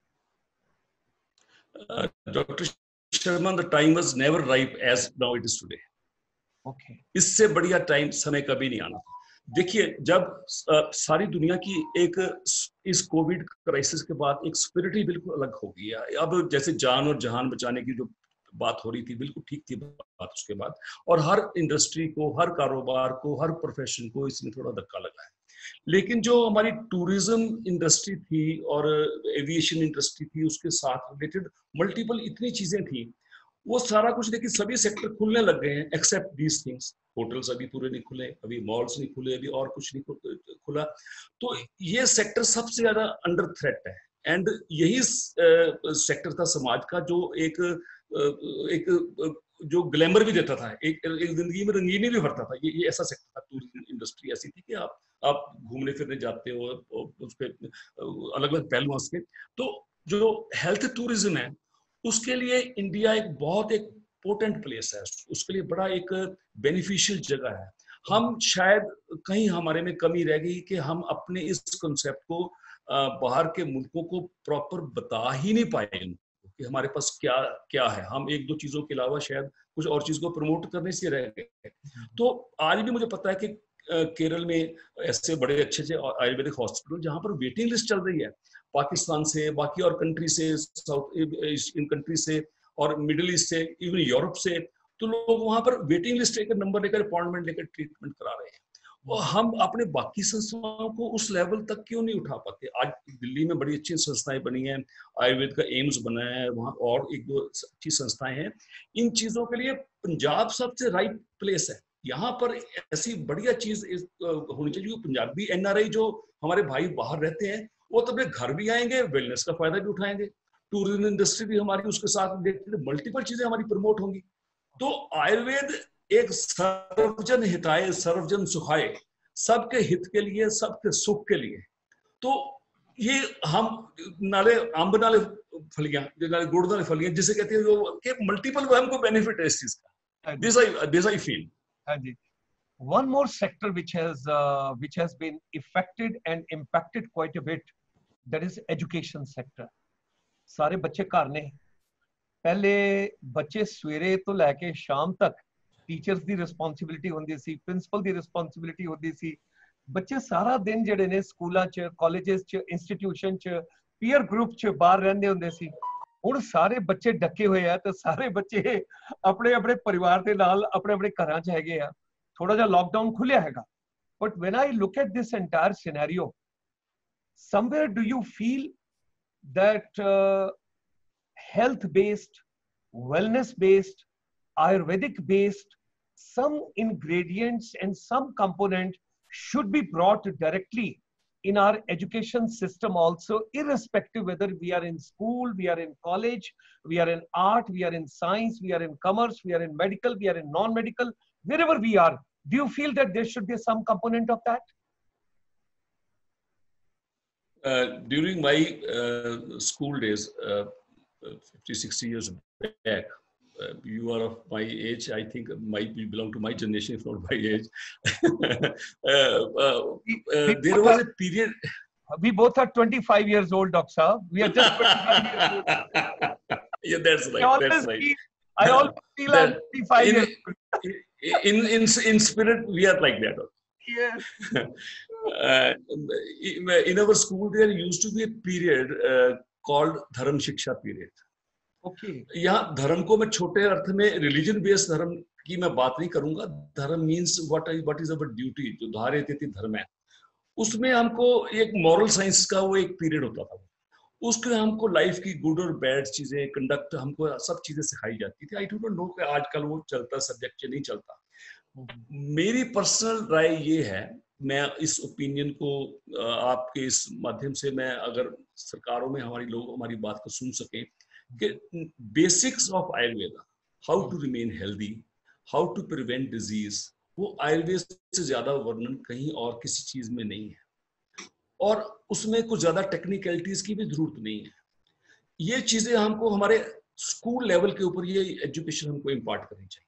Doctor Sharma, the time was never ripe as now it is today. Okay, इससे बढ़िया टाइम समय कभी नहीं आना। देखिए, जब आ, सारी दुनिया की एक इस कोविड क्राइसिस के बाद एक स्पिरिट ही बिल्कुल अलग हो गई है। अब जैसे जान और जहान बचाने की जो बात हो रही थी, बिल्कुल ठीक थी बात उसके बाद, और हर इंडस्ट्री को, हर कारोबार को, हर प्रोफेशन को इसमें थोड़ा धक्का लगा है। लेकिन जो हमारी टूरिज्म इंडस्ट्री थी और एविएशन इंडस्ट्री थी, उसके साथ रिलेटेड मल्टीपल इतनी चीजें थी, वो सारा कुछ देखिए सभी सेक्टर खुलने लग गए हैं एक्सेप्ट दीज थिंग्स। होटल्स अभी पूरे नहीं खुले, अभी मॉल्स नहीं खुले, अभी और कुछ नहीं खुला। तो ये सेक्टर सबसे ज्यादा अंडर थ्रेट है। एंड यही सेक्टर था समाज का जो एक एक जो ग्लैमर भी देता था, एक, एक जिंदगी में रंगीनी भी भरता था। ये ये ऐसा सेक्टर था। टूरिज्म इंडस्ट्री ऐसी थी कि आप आप घूमने फिरने जाते हो, उसके अलग अलग पहलू उसके। तो जो हेल्थ टूरिज्म है उसके लिए इंडिया एक बहुत एक पोटेंट प्लेस है, उसके लिए बड़ा एक बेनिफिशियल जगह है। हम शायद कहीं हमारे में कमी रह गई कि हम अपने इस कंसेप्ट को बाहर के मुल्कों को प्रॉपर बता ही नहीं पाए कि हमारे पास क्या क्या है। हम एक दो चीजों के अलावा शायद कुछ और चीज को प्रमोट करने से रह गए। तो आज भी मुझे पता है कि केरल में ऐसे बड़े अच्छे अच्छे आयुर्वेदिक हॉस्पिटल जहां पर वेटिंग लिस्ट चल रही है, पाकिस्तान से, बाकी और कंट्री से, साउथ इन कंट्री से और मिडिल ईस्ट से, इवन यूरोप से, तो लोग वहां पर वेटिंग लिस्ट लेकर, नंबर लेकर, अपॉइंटमेंट लेकर ट्रीटमेंट करा रहे हैं। और हम अपने बाकी संस्थाओं को उस लेवल तक क्यों नहीं उठा पाते? आज दिल्ली में बड़ी अच्छी संस्थाएं बनी हैं, आयुर्वेद का एम्स बना है वहाँ, और एक दो अच्छी संस्थाएं हैं। इन चीजों के लिए पंजाब सबसे राइट प्लेस है। यहाँ पर ऐसी बढ़िया चीज होनी चाहिए। पंजाबी एनआरआई जो हमारे भाई बाहर रहते हैं, वो तो अपने घर भी आएंगे, वेलनेस का फायदा भी उठाएंगे, टूरिज्म इंडस्ट्री भी हमारी उसके साथ मल्टीपल चीजें हमारी प्रमोट होंगी। तो आयुर्वेद एक सर्वजन हिताय सर्वजन सुखाय, सबके हित के लिए, सबके सुख के लिए। तो ये हम नाले आंब नाले फलियां, नाले गुड़ नाले फलियां जिसे कहते हैं, जो कि मल्टीपल हमको बेनिफिट है इस चीज का। This I this I feel. हाँ जी। One more sector which has uh, which has been affected and impacted quite a bit, that is education sector. सारे बच्चे घर ने, पहले बच्चे सवेरे तो लैके शाम तक टीचर्स दी रिस्पॉन्सिबिलिटी होंदी सी, प्रिंसिपल दी रिस्पॉन्सिबिलिटी होंदी सी। बच्चे सारा दिन जिहड़े ने स्कूलां च, कॉलेजेस च, इंस्टीट्यूशन च, पीयर ग्रुप च बाहर रहंदे हुंदे सी। हुण सारे बच्चे डके हुए आ, तो सारे बच्चे अपने अपने परिवार दे नाल अपने अपने घरां च हैगे आ। थोड़ा जा लॉकडाउन खुलिया हैगा, but when I look at this entire scenario, somewhere do you feel that uh, health based, wellness based, Ayurvedic based, some ingredients and some component should be brought directly in our education system also, irrespective whether we are in school, we are in college, we are in art, we are in science, we are in commerce, we are in medical, we are in non-medical, wherever we are. Do you feel that there should be some component of that? Uh, during my uh, school days, uh, fifty, sixty years back, uh, you are of my age, I think might be belong to my generation, if not my age. uh, uh, uh, there was a period. We both are twenty-five years old, Doctor Saab. We are just twenty-five years old. Yeah, that's right. That's right. Feel, I always feel that, I'm twenty-five in, years old. In, in, in spirit, we are like that. Yes. uh, in our school, there used to be a period uh, called Dharam Shiksha period. Okay. यहाँ धर्म को मैं छोटे अर्थ में रिलीजन बेस्ड धर्म की मैं बात नहीं करूंगा. Dharma means what what is our duty, जो धारे तिथि धर्म है. उसमें हमको एक मॉरल साइंस का वो एक पीरियड होता था. उसके हमको लाइफ की गुड और बैड चीजें, कंडक्ट, हमको सब चीजें सिखाई जाती थी. आई डोंट नो कि आजकल वो चलता सब्जेक्ट नहीं चलता. मेरी पर्सनल राय ये है, मैं इस ओपिनियन को आपके इस माध्यम से, मैं अगर सरकारों में हमारी लोग हमारी बात को सुन सकें, कि basics of Ayurveda, how to remain healthy, how to prevent disease, वो आयुर्वेद से ज्यादा वर्णन कहीं और किसी चीज में नहीं है. और उसमें कुछ ज्यादा टेक्निकलिटीज की भी जरूरत नहीं है. ये चीजें हमको हमारे स्कूल लेवल के ऊपर ये एजुकेशन हमको इम्पार्ट करनी चाहिए.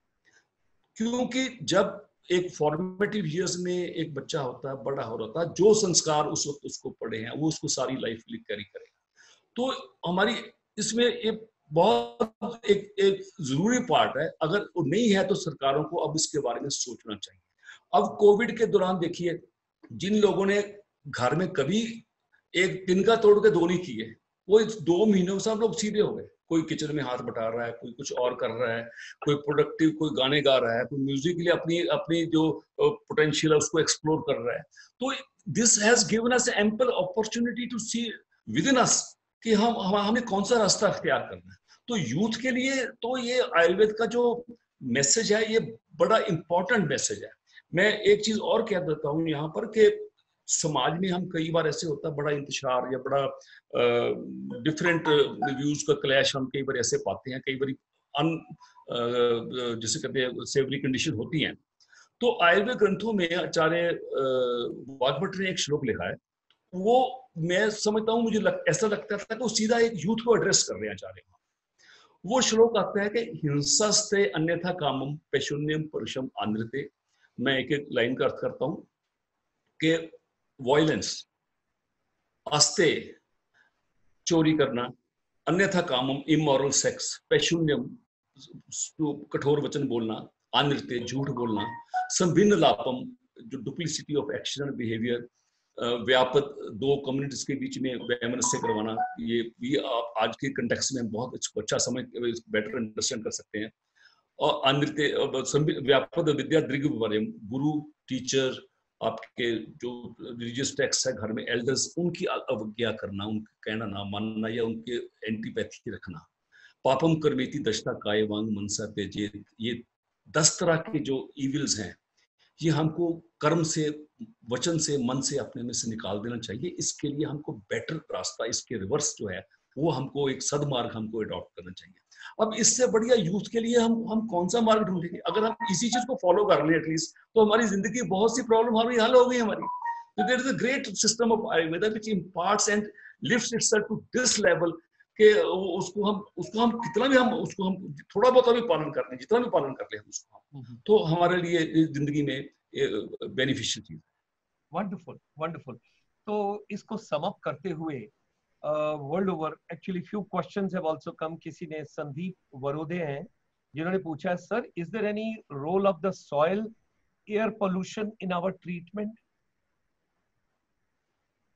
क्योंकि जब एक फॉर्मेटिव ईयर्स में एक बच्चा होता है, बड़ा हो रहा था, जो संस्कार उस वक्त उसको पड़े हैं वो उसको सारी लाइफ कैरी करेगा. तो हमारी इसमें एक बहुत एक एक जरूरी पार्ट है. अगर वो नहीं है तो सरकारों को अब इसके बारे में सोचना चाहिए. अब कोविड के दौरान देखिए, जिन लोगों ने घर में कभी एक दिन का तोड़ के दो नहीं किए, वो दो महीनों से सब लोग सीधे हो गए. कोई किचन में हाथ बटा रहा है, कोई कुछ और कर रहा है, कोई प्रोडक्टिव, कोई गाने गा रहा है, कोई म्यूजिक के लिए अपनी अपनी जो पोटेंशियल है उसको एक्सप्लोर कर रहा है. तो this has given us ample opportunity to see within us कि हम हमें कौन सा रास्ता अख्तियार करना है. तो यूथ के लिए तो ये आयुर्वेद का जो मैसेज है, ये बड़ा इंपॉर्टेंट मैसेज है. मैं एक चीज और कह देता हूँ यहाँ पर, कि समाज में हम कई बार ऐसे होता है, बड़ा इंतशार या बड़ा डिफरेंट व्यूज का क्लैश हम कई बार ऐसे पाते हैं, कई बार अन जिसे कहते हैं सेवरी कंडीशन होती हैं. तो आयुर्वेद ग्रंथों में आचार्य वाग्भट ने एक श्लोक लिखा है, वो मैं समझता हूँ, मुझे लग, ऐसा लगता था कि वो सीधा एक यूथ को एड्रेस कर रहे हैं आचार्य. वो श्लोक आता है कि हिंसास्ते अन्यथा कामम पैशून्यम पुरुषम आंद्रते. मैं एक एक लाइन का अर्थ करता हूँ कि वायलेंस, आस्ते चोरी करना, अन्यथा कामम इमोरल सेक्स, पैशून्यम कठोर वचन बोलना, आनृत्य झूठ बोलना, संभिन्न लापम जो duplicity of action and behaviour, व्यापक दो कम्युनिटीज के बीच में वैमनस्य करवाना. ये भी आप आज के कंटेक्स्ट में बहुत अच्छा समझ बेटर अंडरस्टैंड कर सकते हैं. और अनृत्य व्यापक विद्या दृग्विपर्यम, गुरु टीचर आपके जो रिलीजियस टेक्स्ट है घर में, एल्डर्स, उनकी अवज्ञा करना, उनका कहना ना मानना या उनके एंटीपैथी रखना. पापम कर्मेति दशता काय वांग मनसा तेजेत. ये दस तरह के जो इविल्स हैं, ये हमको कर्म से, वचन से, मन से अपने में से निकाल देना चाहिए. इसके लिए हमको बेटर रास्ता, इसके रिवर्स जो है वो हमको एक सदमार्ग हमको अडॉप्ट करना चाहिए. अब इससे बढ़िया यूथ के लिए हम हम कौन सा मार्ग ढूंढेंगे? अगर हम इसी चीज को फॉलो कर लें एटलीस्ट, तो हमारी जिंदगी बहुत सी प्रॉब्लम हमारी हल हो गई हमारी. तो there is a great system of Ayurveda which imparts and lifts itself to this level कि उसको हम उसको हम कितना भी हम उसको हम थोड़ा बहुत भी पालन कर लें, जितना भी पालन कर लें हम उसको, तो हमारे लिए जिंदगी में बेनिफिशियल चीज. Wonderful, wonderful. तो इसको सम अप करते हुए, world over actually few questions have also come. किसी ने, संदीप वरोदे हैं, जिन्होंने पूछा है, sir is there any role of the soil, air pollution in our treatment?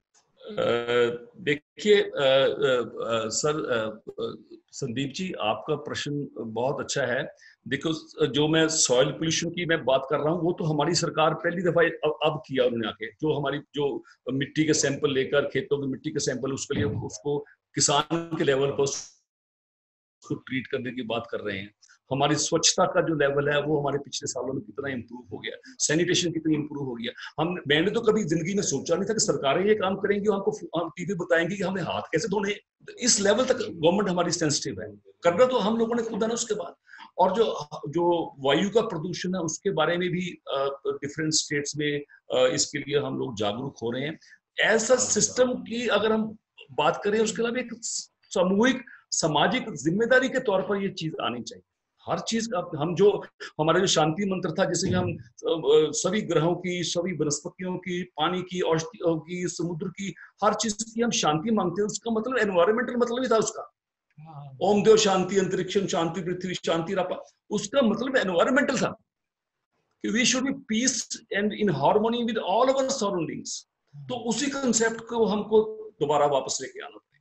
देखिए सर, संदीप जी, आपका प्रश्न बहुत अच्छा है। देखो, जो मैं सॉइल पोल्यूशन की मैं बात कर रहा हूँ, वो तो हमारी सरकार पहली दफा अब, अब किया उन्होंने आके, जो हमारी जो मिट्टी के सैंपल लेकर, खेतों की मिट्टी के सैंपल, उसके लिए उसको किसान के लेवल पर उसको ट्रीट करने की बात कर रहे हैं। हमारी स्वच्छता का जो लेवल है वो हमारे पिछले सालों में कितना इंप्रूव हो गया, सैनिटेशन कितनी इंप्रूव हो गया। हम मैंने तो कभी जिंदगी में सोचा नहीं था कि सरकारें ये काम करेंगी, हमको हम टीवी बताएंगी कि हमें हाथ कैसे धोने। इस लेवल तक गवर्नमेंट हमारी सेंसिटिव है। करना तो हम लोगों ने खुद है ना। उसके बाद और जो जो वायु का प्रदूषण है उसके बारे में भी डिफरेंट स्टेट्स में आ, इसके लिए हम लोग जागरूक हो रहे हैं। ऐसा सिस्टम की अगर हम बात करें, उसके अलावा एक सामूहिक सामाजिक जिम्मेदारी के तौर पर ये चीज आनी चाहिए। हर चीज का हम जो हमारा जो शांति मंत्र था, जैसे हम सभी ग्रहों की, सभी वनस्पतियों की, पानी की, औषधियों की, समुद्र की, हर चीज की हम शांति मांगते हैं। उसका मतलब एनवायरमेंटल मतलब ही था उसका। ओम देव शांति अंतरिक्षम शांति पृथ्वी शांति रापा, उसका मतलब एनवायरमेंटल था कि we should be peace and in harmony with all our surroundings. तो उसी कंसेप्ट को हमको दोबारा वापस लेके आना पड़ेगा।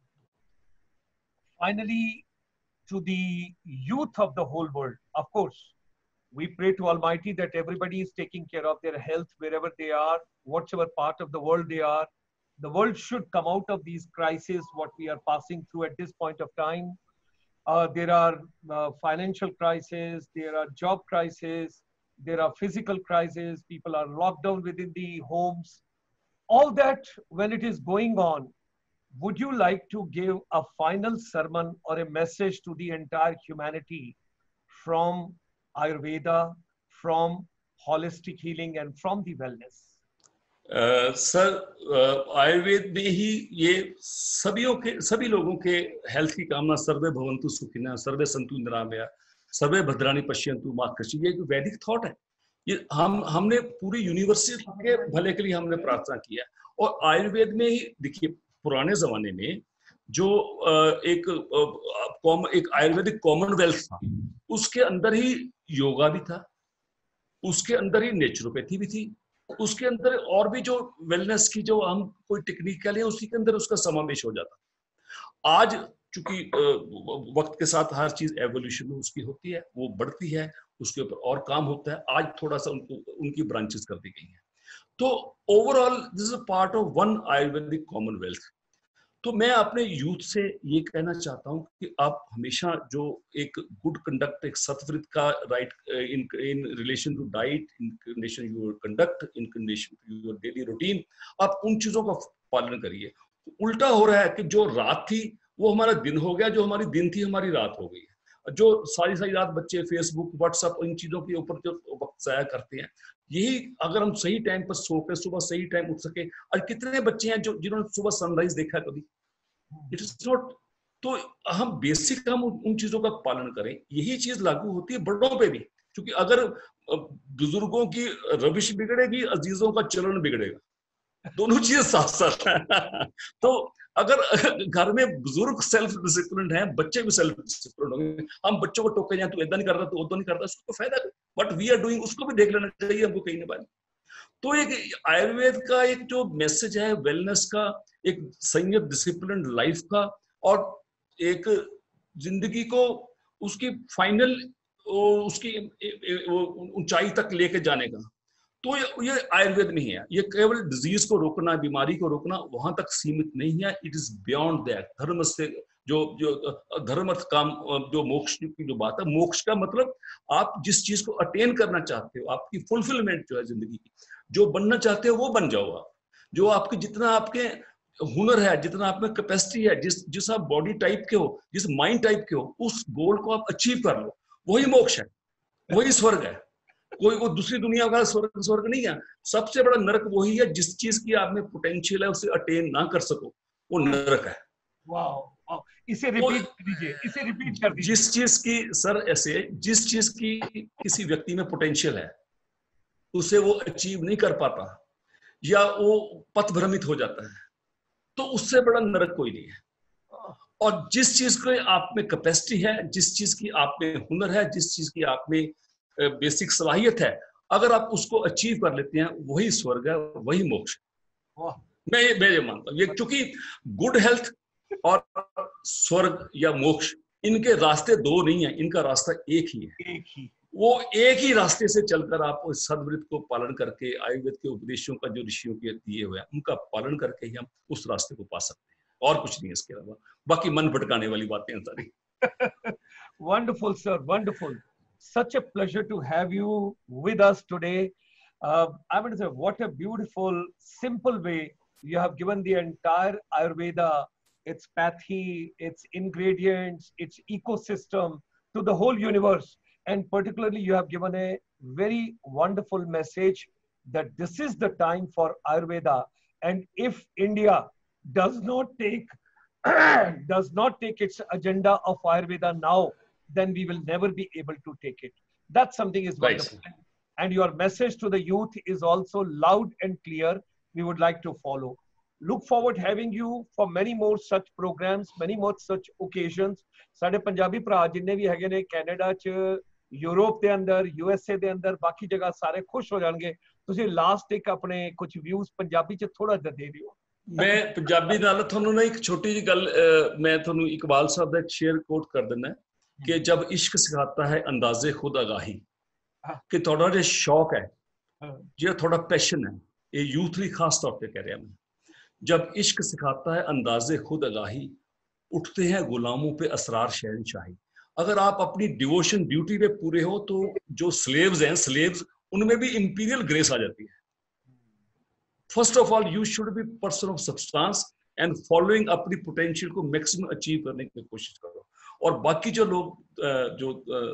Finally, to the youth of the whole world, of course, we pray to Almighty that everybody is taking care of their health wherever they are, whatever part of the world they are. The world should come out of these crises, what we are passing through at this point of time. Uh, there are uh, financial crises, there are job crises, there are physical crises, people are locked down within the homes. All that, when it is going on, would you like to give a final sermon or a message to the entire humanity from Ayurveda, from holistic healing, and from the wellness? Sir, uh, Ayurveda में ही ये सभी के सभी लोगों के हेल्थ की कामना, सर्वे भवन्तु सुखिनः, सर्वे सन्तु निरामया, सर्वे भद्राणि पश्यन्तु मा कश्चित्, ये वैदिक थॉट है। ये हम हमने पूरी यूनिवर्सिटी के भले के लिए हमने प्रार्थना किया। और आयुर्वेद में ही देखिए, पुराने जमाने में जो एक एक आयुर्वेदिक कॉमनवेल्थ था, उसके अंदर ही योगा भी था, उसके अंदर ही नेचुरोपैथी भी थी, उसके अंदर और भी जो वेलनेस की जो हम कोई टेक्निक कह लें, उसी के अंदर उसका समावेश हो जाता। आज चूंकि वक्त के साथ हर चीज एवोल्यूशन उसकी होती है, वो बढ़ती है, उसके ऊपर और काम होता है। आज थोड़ा सा उनको उनकी ब्रांचेस कर दी गई हैं। तो overall this is a part of one Ayurvedic commonwealth. तो मैं अपने यूथ से ये कहना चाहता हूँ कि आप हमेशा जो एक गुड कंडक्ट, एक सतवृत्त का right in in relation to diet, in condition your conduct, in condition your daily routine, आप उन चीजों का पालन करिए। उल्टा हो रहा है कि जो रात थी वो हमारा दिन हो गया, जो हमारी दिन थी हमारी रात हो गई है। जो सारी सारी रात बच्चे फेसबुक, व्हाट्सएप, इन चीजों के ऊपर जो वक्त जाया करते हैं, यही अगर हम सही टाइम पर सो के सुबह सही टाइम उठ सके। और कितने बच्चे हैं जो जिन्होंने सुबह सनराइज देखा कभी? It is not. तो हम बेसिक हम उन चीजों का पालन करें। यही चीज लागू होती है बड़ों पे भी, क्योंकि अगर बुजुर्गों की रविश बिगड़ेगी, अजीजों का चलन बिगड़ेगा, दोनों चीजें साथ साथ है। तो अगर घर में बुजुर्ग सेल्फ डिसिप्लिन है, बच्चे भी सेल्फ डिसिप्लिन होंगे। हम बच्चों को टोके जाए, तू ऐसा नहीं कर रहा, तू उतना नहीं कर रहा, उसको फायदा है, बट वी आर डूइंग, उसको भी देख लेना चाहिए हमको कहीं ना कहीं। तो एक आयुर्वेद का एक जो मैसेज है वेलनेस का, एक संयत डिसिप्लिन लाइफ का, और एक जिंदगी को उसकी फाइनल उसकी ऊंचाई तक लेके जाने का, तो ये आयुर्वेद में ही है। ये केवल डिजीज को रोकना, बीमारी को रोकना, वहां तक सीमित नहीं है। It is beyond that. धर्म से जो जो धर्म अर्थ काम, जो मोक्ष की जो बात है, मोक्ष का मतलब आप जिस चीज को अटेन करना चाहते हो, आपकी फुलफिलमेंट जो है जिंदगी की, जो बनना चाहते हो वो बन जाओ आप। जो आपके जितना आपके हुनर है, जितना आप में कैपेसिटी है, जिस जिस आप बॉडी टाइप के हो, जिस माइंड टाइप के हो, उस गोल को आप अचीव कर लो, वही मोक्ष है, वही स्वर्ग है। कोई वो दूसरी दुनिया का स्वर्ग स्वर्ग नहीं है। सबसे बड़ा नरक वही है जिस चीज की आप में पोटेंशियल है उसे अटेन ना कर सको, वो नरक है। वाह, इसे रिपीट कीजिए, इसे रिपीट कर दीजिए। जिस चीज की सर ऐसे जिस चीज की किसी व्यक्ति में पोटेंशियल है, उसे वो अचीव नहीं कर पाता, या वो पथभ्रमित हो जाता है, तो उससे बड़ा नरक कोई नहीं है। और जिस चीज को आप में कैपेसिटी है, जिस चीज की आप में हुनर है, जिस चीज की आप में बेसिक सलाहियत है, अगर आप उसको अचीव कर लेते हैं, वही स्वर्ग है, वही मोक्ष। मैं मैं ये मानता हूँ, ये क्योंकि गुड हेल्थ और स्वर्ग या मोक्ष, इनके रास्ते दो नहीं है, इनका रास्ता एक ही है। एक ही, वो एक ही रास्ते से चलकर आप उस सद्वृत्त को पालन करके, आयुर्वेद के उपदेशों का जो ऋषियों के दिए हुए हैं उनका पालन करके ही हम उस रास्ते को पा सकते हैं, और कुछ नहीं है इसके अलावा। बाकी मन भटकाने वाली बातें हैं सारी। Wonderful, sir. Wonderful. Such a pleasure to have you with us today. Uh, I want to say, what a beautiful, simple way you have given the entire Ayurveda, its pathy, its ingredients, its ecosystem to the whole universe. And particularly, you have given a very wonderful message that this is the time for Ayurveda. And if India does not take does not take its agenda of Ayurveda now, then we will never be able to take it. That something is wonderful. Right. And your message to the youth is also loud and clear. We would like to follow. Look forward having you for many more such programs, many more such occasions. साडे पंजाबी भरा जिन्ने भी हैगे ने कैनेडा च, यूरोप दे अंदर, यूएसए दे अंदर, बाकी जगह सारे खुश हो जाएंगे। तुसी लास्ट एक अपने कुछ व्यूज पंजाबी च थोड़ा जिहा दे दियो। मैं पंजाबी नाल ਤੁਹਾਨੂੰ ना एक छोटी जी गल मैं ਤੁਹਾਨੂੰ इकबाल साहब ਦਾ शेयर कोट कर देना कि जब इश्क सिखाता है अंदाजे खुद आगाही, कि थोड़ा जो शौक है, जो थोड़ा पैशन है, ये यूथ ਲਈ खास तौर पे कह रहा मैं, जब इश्क सिखाता है अंदाजे खुद आगाही, उठते हैं गुलामों पे असरार शहनशाही। अगर आप अपनी डिवोशन ड्यूटी पे पूरे हो तो जो स्लेव्स हैं, स्लेव्स उनमें भी इंपीरियल ग्रेस आ जाती है। First of all you should be person of substance and following अपनी पोटेंशियल को मैक्सिमम अचीव करने की कोशिश करो। और बाकी जो लोग जो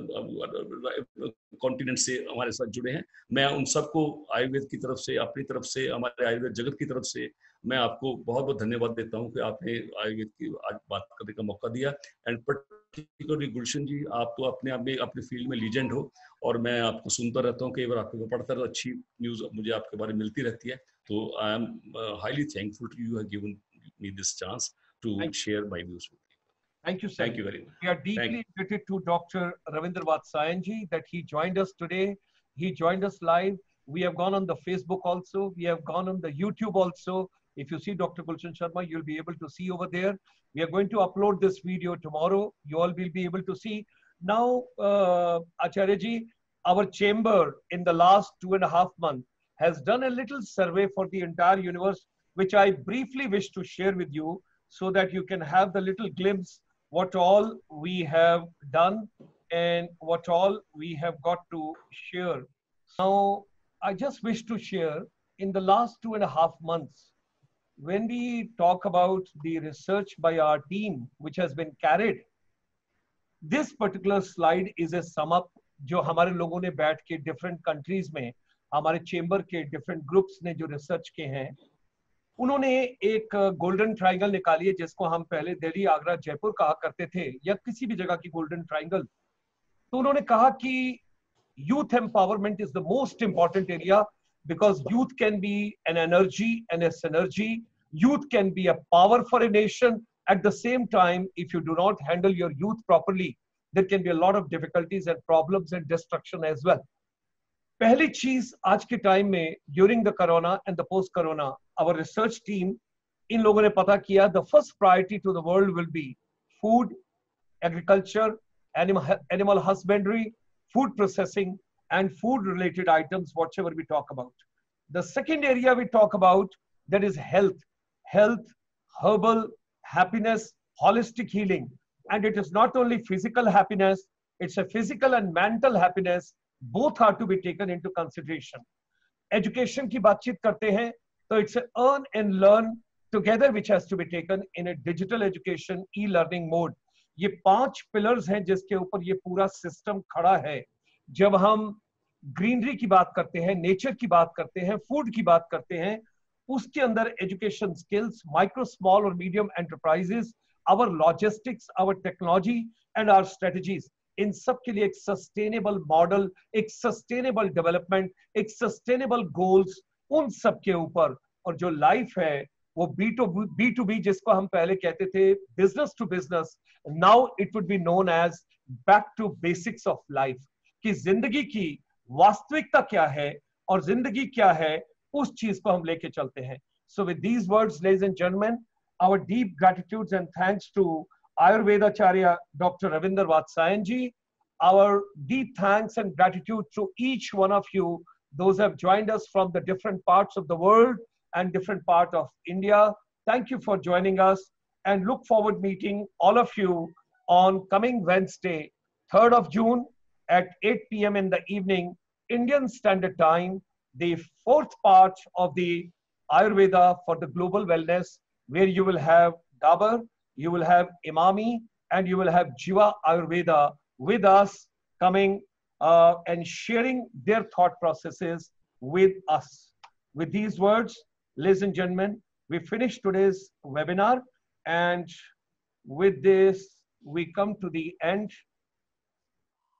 कॉन्टिनेंट से हमारे साथ जुड़े हैं, मैं उन सबको आयुर्वेद की तरफ से, अपनी तरफ से, हमारे आयुर्वेद जगत की तरफ से मैं आपको बहुत बहुत धन्यवाद देता हूं कि आपने आयुर्वेद की आज बात करने का मौका दिया। एंड पर्टिकुलरली गुलशन जी, आप तो अपने आप में अपने फील्ड में लीजेंड हो, और मैं आपको सुनता रहता हूँ, कई बार आपको पढ़ता रहता, अच्छी न्यूज़ मुझे आपके बारे में मिलती रहती है। तो I am highly thankful to you have given me this chance to Thank share my views with you. Thank you, sir. Thank you very much. We are deeply indebted to Doctor Ravindra Vatsayan ji that he joined us today. He joined us live. We have gone on the Facebook also. We have gone on the YouTube also. If you see Doctor Gulshan Sharma, you'll be able to see over there. We are going to upload this video tomorrow. You all will be able to see. Now, uh, Acharya ji, our chamber in the last two and a half months has done a little survey for the entire universe, which I briefly wish to share with you so that you can have the little glimpse what all we have done and what all we have got to share. Now, I just wish to share in the last two and a half months, when we talk about the research by our team, which has been carried, this particular slide is a sum up जो हमारे लोगों ने बैठ के different countries में, हमारे chamber के different groups ने जो research के हैं, उन्होंने एक गोल्डन ट्रायंगल निकाली है, जिसको हम पहले दिल्ली, आगरा, जयपुर कहा करते थे, या किसी भी जगह की गोल्डन ट्रायंगल। तो उन्होंने कहा कि youth empowerment is the most important area, because youth can be an energy and a synergy, youth can be a power for a nation. At the same time, if you do not handle your youth properly, there can be a lot of difficulties and problems and destruction as well. पहली चीज आज के टाइम में, during the corona and the post corona, our research team, इन लोगों ने पता किया the first priority to the world will be food, agriculture, animal husbandry, food processing and food related items, whatever we talk about. The second area we talk about, that is health, health, herbal, happiness, holistic healing, and it is not only physical happiness, it's a physical and mental happiness. Both are to be taken into consideration. Education की बातचीत करते हैं तो it's a earn and learn together which has to be taken in a digital education e-learning mode. ये पांच पिलर्स हैं जिसके ऊपर ये पूरा सिस्टम खड़ा है। जब हम ग्रीनरी की बात करते हैं, नेचर की बात करते हैं, फूड की बात करते हैं, उसके अंदर एजुकेशन स्किल्स, माइक्रो, स्मॉल और medium enterprises, our logistics, our technology and our strategies, इन सब के लिए एक सस्टेनेबल मॉडल, एक सस्टेनेबल डेवलपमेंट, एक सस्टेनेबल गोल्स, उन सब के ऊपर। और जो लाइफ है वो B to B to B, जिसको हम पहले कहते थे business to business, now it would be known as back to basics of life, कि जिंदगी की वास्तविकता क्या है और जिंदगी क्या है, उस चीज को हम लेके चलते हैं। So with these words, ladies and gentlemen, our deep gratitudes and thanks to Ayurvedacharya Doctor Ravinder Vatsyayanji. Our deep thanks and gratitude to each one of you, those who have joined us from the different parts of the world and different part of India. Thank you for joining us, and look forward meeting all of you on coming Wednesday, third of June at eight p m in the evening, Indian Standard Time, the fourth part of the Ayurveda for the Global Wellness, where you will have Dabur, you will have Imami, and you will have Jiva Ayurveda with us coming uh, and sharing their thought processes with us. With these words, ladies and gentlemen, we finish today's webinar, and with this, we come to the end